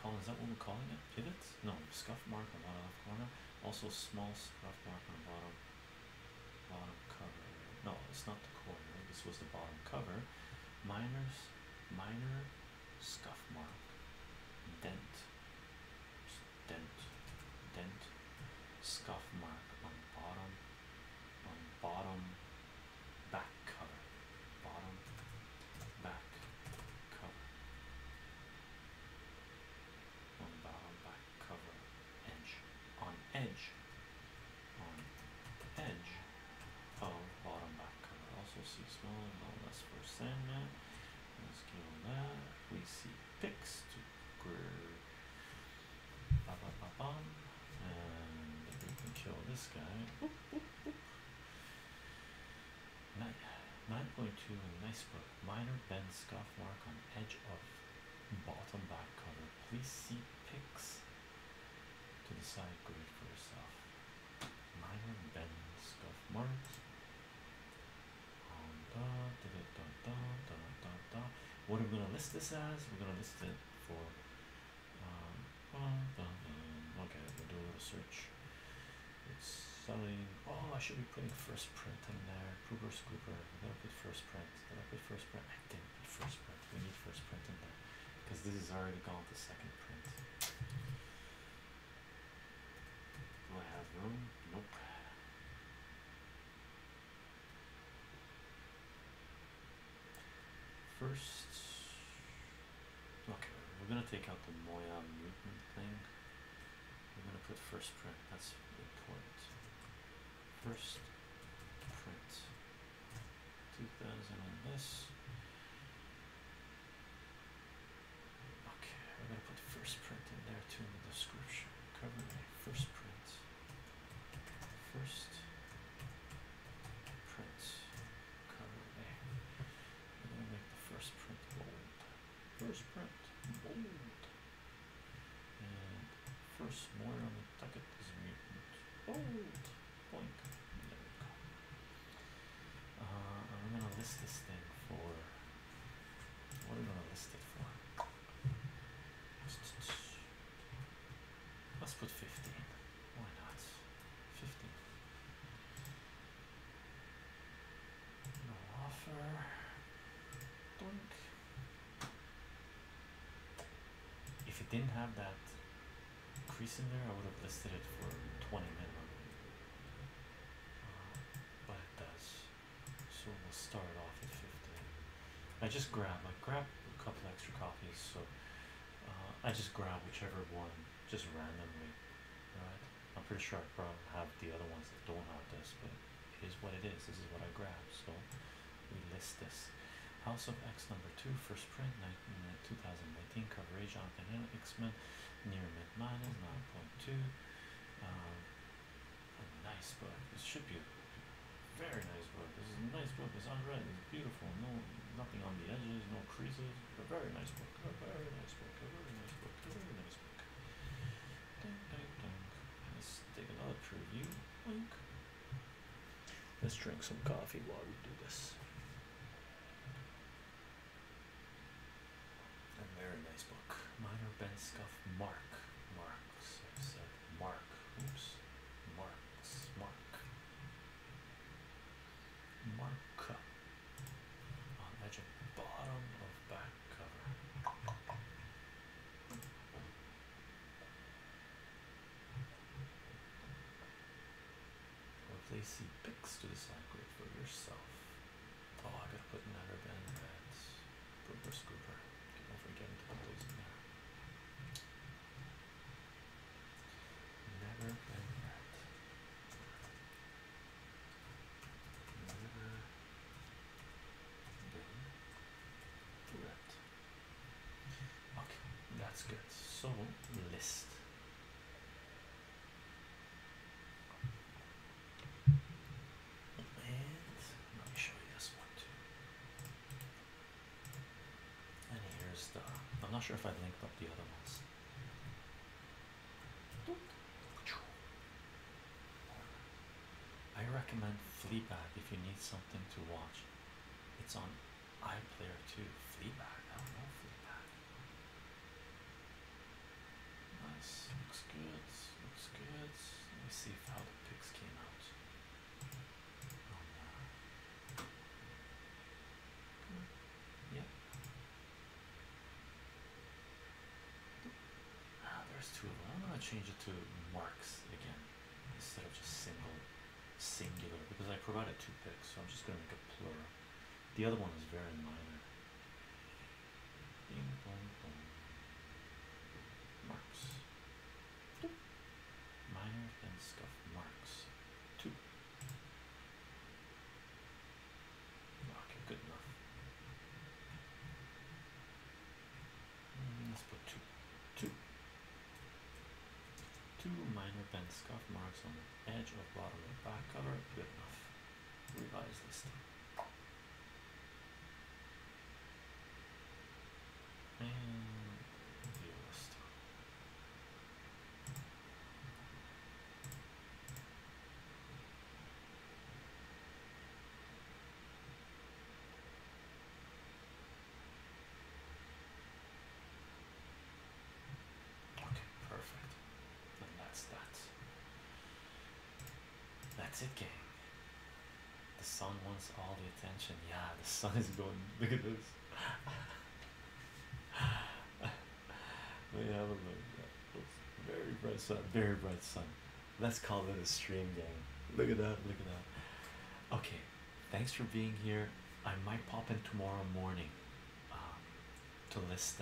is that what we're calling it? Pivots? No, scuff mark on bottom left corner. Also small scuff mark on bottom cover. No, it's not the corner. This was the bottom cover. Minor scuff mark. Dent. Dent. Dent. Scuff mark on bottom back cover. Bottom back cover. On bottom back cover. Edge. On edge. On edge of bottom back cover. Also see small and all less for Sandman. Let's kill that. We see picks to and we can kill this guy. Boop, boop, boop. 9.2 nice book. Minor bend scuff mark on edge of bottom back cover. Please see pics to decide grade for yourself. Minor bend scuff marks. What are we gonna list this as? We're gonna list it for okay, we'll do a little search. It's selling. Oh, I should be putting first print in there. Pooper Scooper. I'm gonna put first print. Did I put first print? I didn't put first print. We need first print in there because this is already gone to second print. Do I have room? Nope. First, okay, we're gonna take out the Moya mutant thing. We're gonna put first print. That's important. First print. 2000 on this. Okay, we're gonna put first print in there too in the description. Cover A. First print. First print. Cover A. We're gonna make the first print bold. First print bold. And first more on the ticket is mutant. Bold. Boink. There we go. I'm gonna list this thing for. What are we gonna list it for? Let's put 15. Why not? 15. No offer. Doink. If it didn't have that crease in there, I would have listed it for 20 minimum. But it does. So we'll start off at 15. I just grab a couple extra copies, so I just grab whichever one just randomly, right? I'm pretty sure I probably have the other ones that don't have this, but it is what it is. This is what I grabbed, so we list this. House of X number 2, first print, 2019, cover A, Jonathan Hill, X-Men, near mid-minus, 9.2. A nice book. This should be a very nice book. This is a nice book. It's unread. It's beautiful. Nothing on the edges, no creases. A very nice book. A very nice book. A very nice book. A very nice book. Ding, ding, ding. Let's take another preview. Link. Let's drink some coffee while we do this. A very nice book. Minor Ben Scuff Mark. Marks. I said Mark. Oops. Marks. Mark. Mark. On edge of bottom of back cover. Or please see pics to decide grade for yourself. Oh, I gotta put Never Been Reds. Pooper Scooper. Don't forget to put those in there. Never Been Red. Never Been Red. Okay, that's good. So, list. And let me show you this one too. And here's the. I'm not sure if I linked up the other ones. I recommend Fleabag if you need something to watch. It's on iPlayer too. Fleabag. I don't know Fleabag. gonna change it to marks again instead of just singular because I provided two picks, so I'm just gonna make a plural. The other one is very minor. Bing boom boom. Marks. Minor and scuff marks. Two. Okay, good enough. Let's put two. Two. Two minor bent scuff marks on the edge of bottom and back cover. Good enough. Revise this time. And view list. Okay, perfect. And that's that. That's it, gang. The sun wants all the attention. Yeah, the sun is going. Look at this. Let me have a look. Yeah, very bright sun. Very bright sun. Let's call it a stream, gang. Look at that. Look at that. Okay. Thanks for being here. I might pop in tomorrow morning um, to list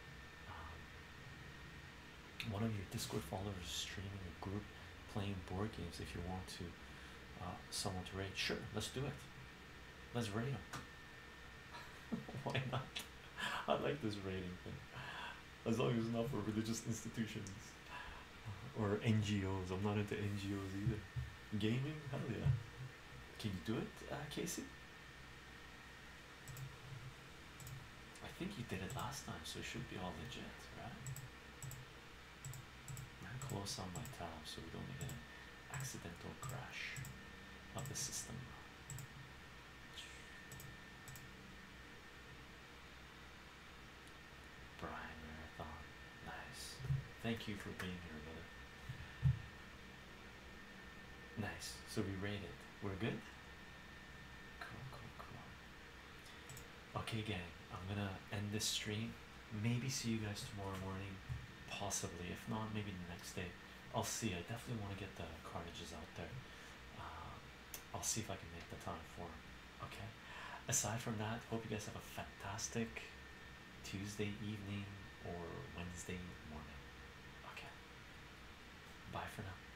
one of your Discord followers streaming a group playing board games. If you want to someone to raid, sure, let's do it. Let's raid them. Why not? I like this rating thing. As long as it's not for religious institutions or NGOs. I'm not into NGOs either. Gaming, hell yeah. Can you do it, Casey? I think you did it last time, so it should be all legit, right? I'm close on my tab so we don't get an accidental crash of the system. Brian Marathon, nice. Thank you for being here, brother. Nice. So we rated. We're good? Cool, cool, cool. Okay, gang. I'm gonna end this stream. Maybe see you guys tomorrow morning. Possibly. If not, maybe the next day. I'll see. I definitely want to get the cartridges out there. I'll see if I can make the time for 'em. Okay. Aside from that, hope you guys have a fantastic Tuesday evening or Wednesday morning. Okay. Bye for now.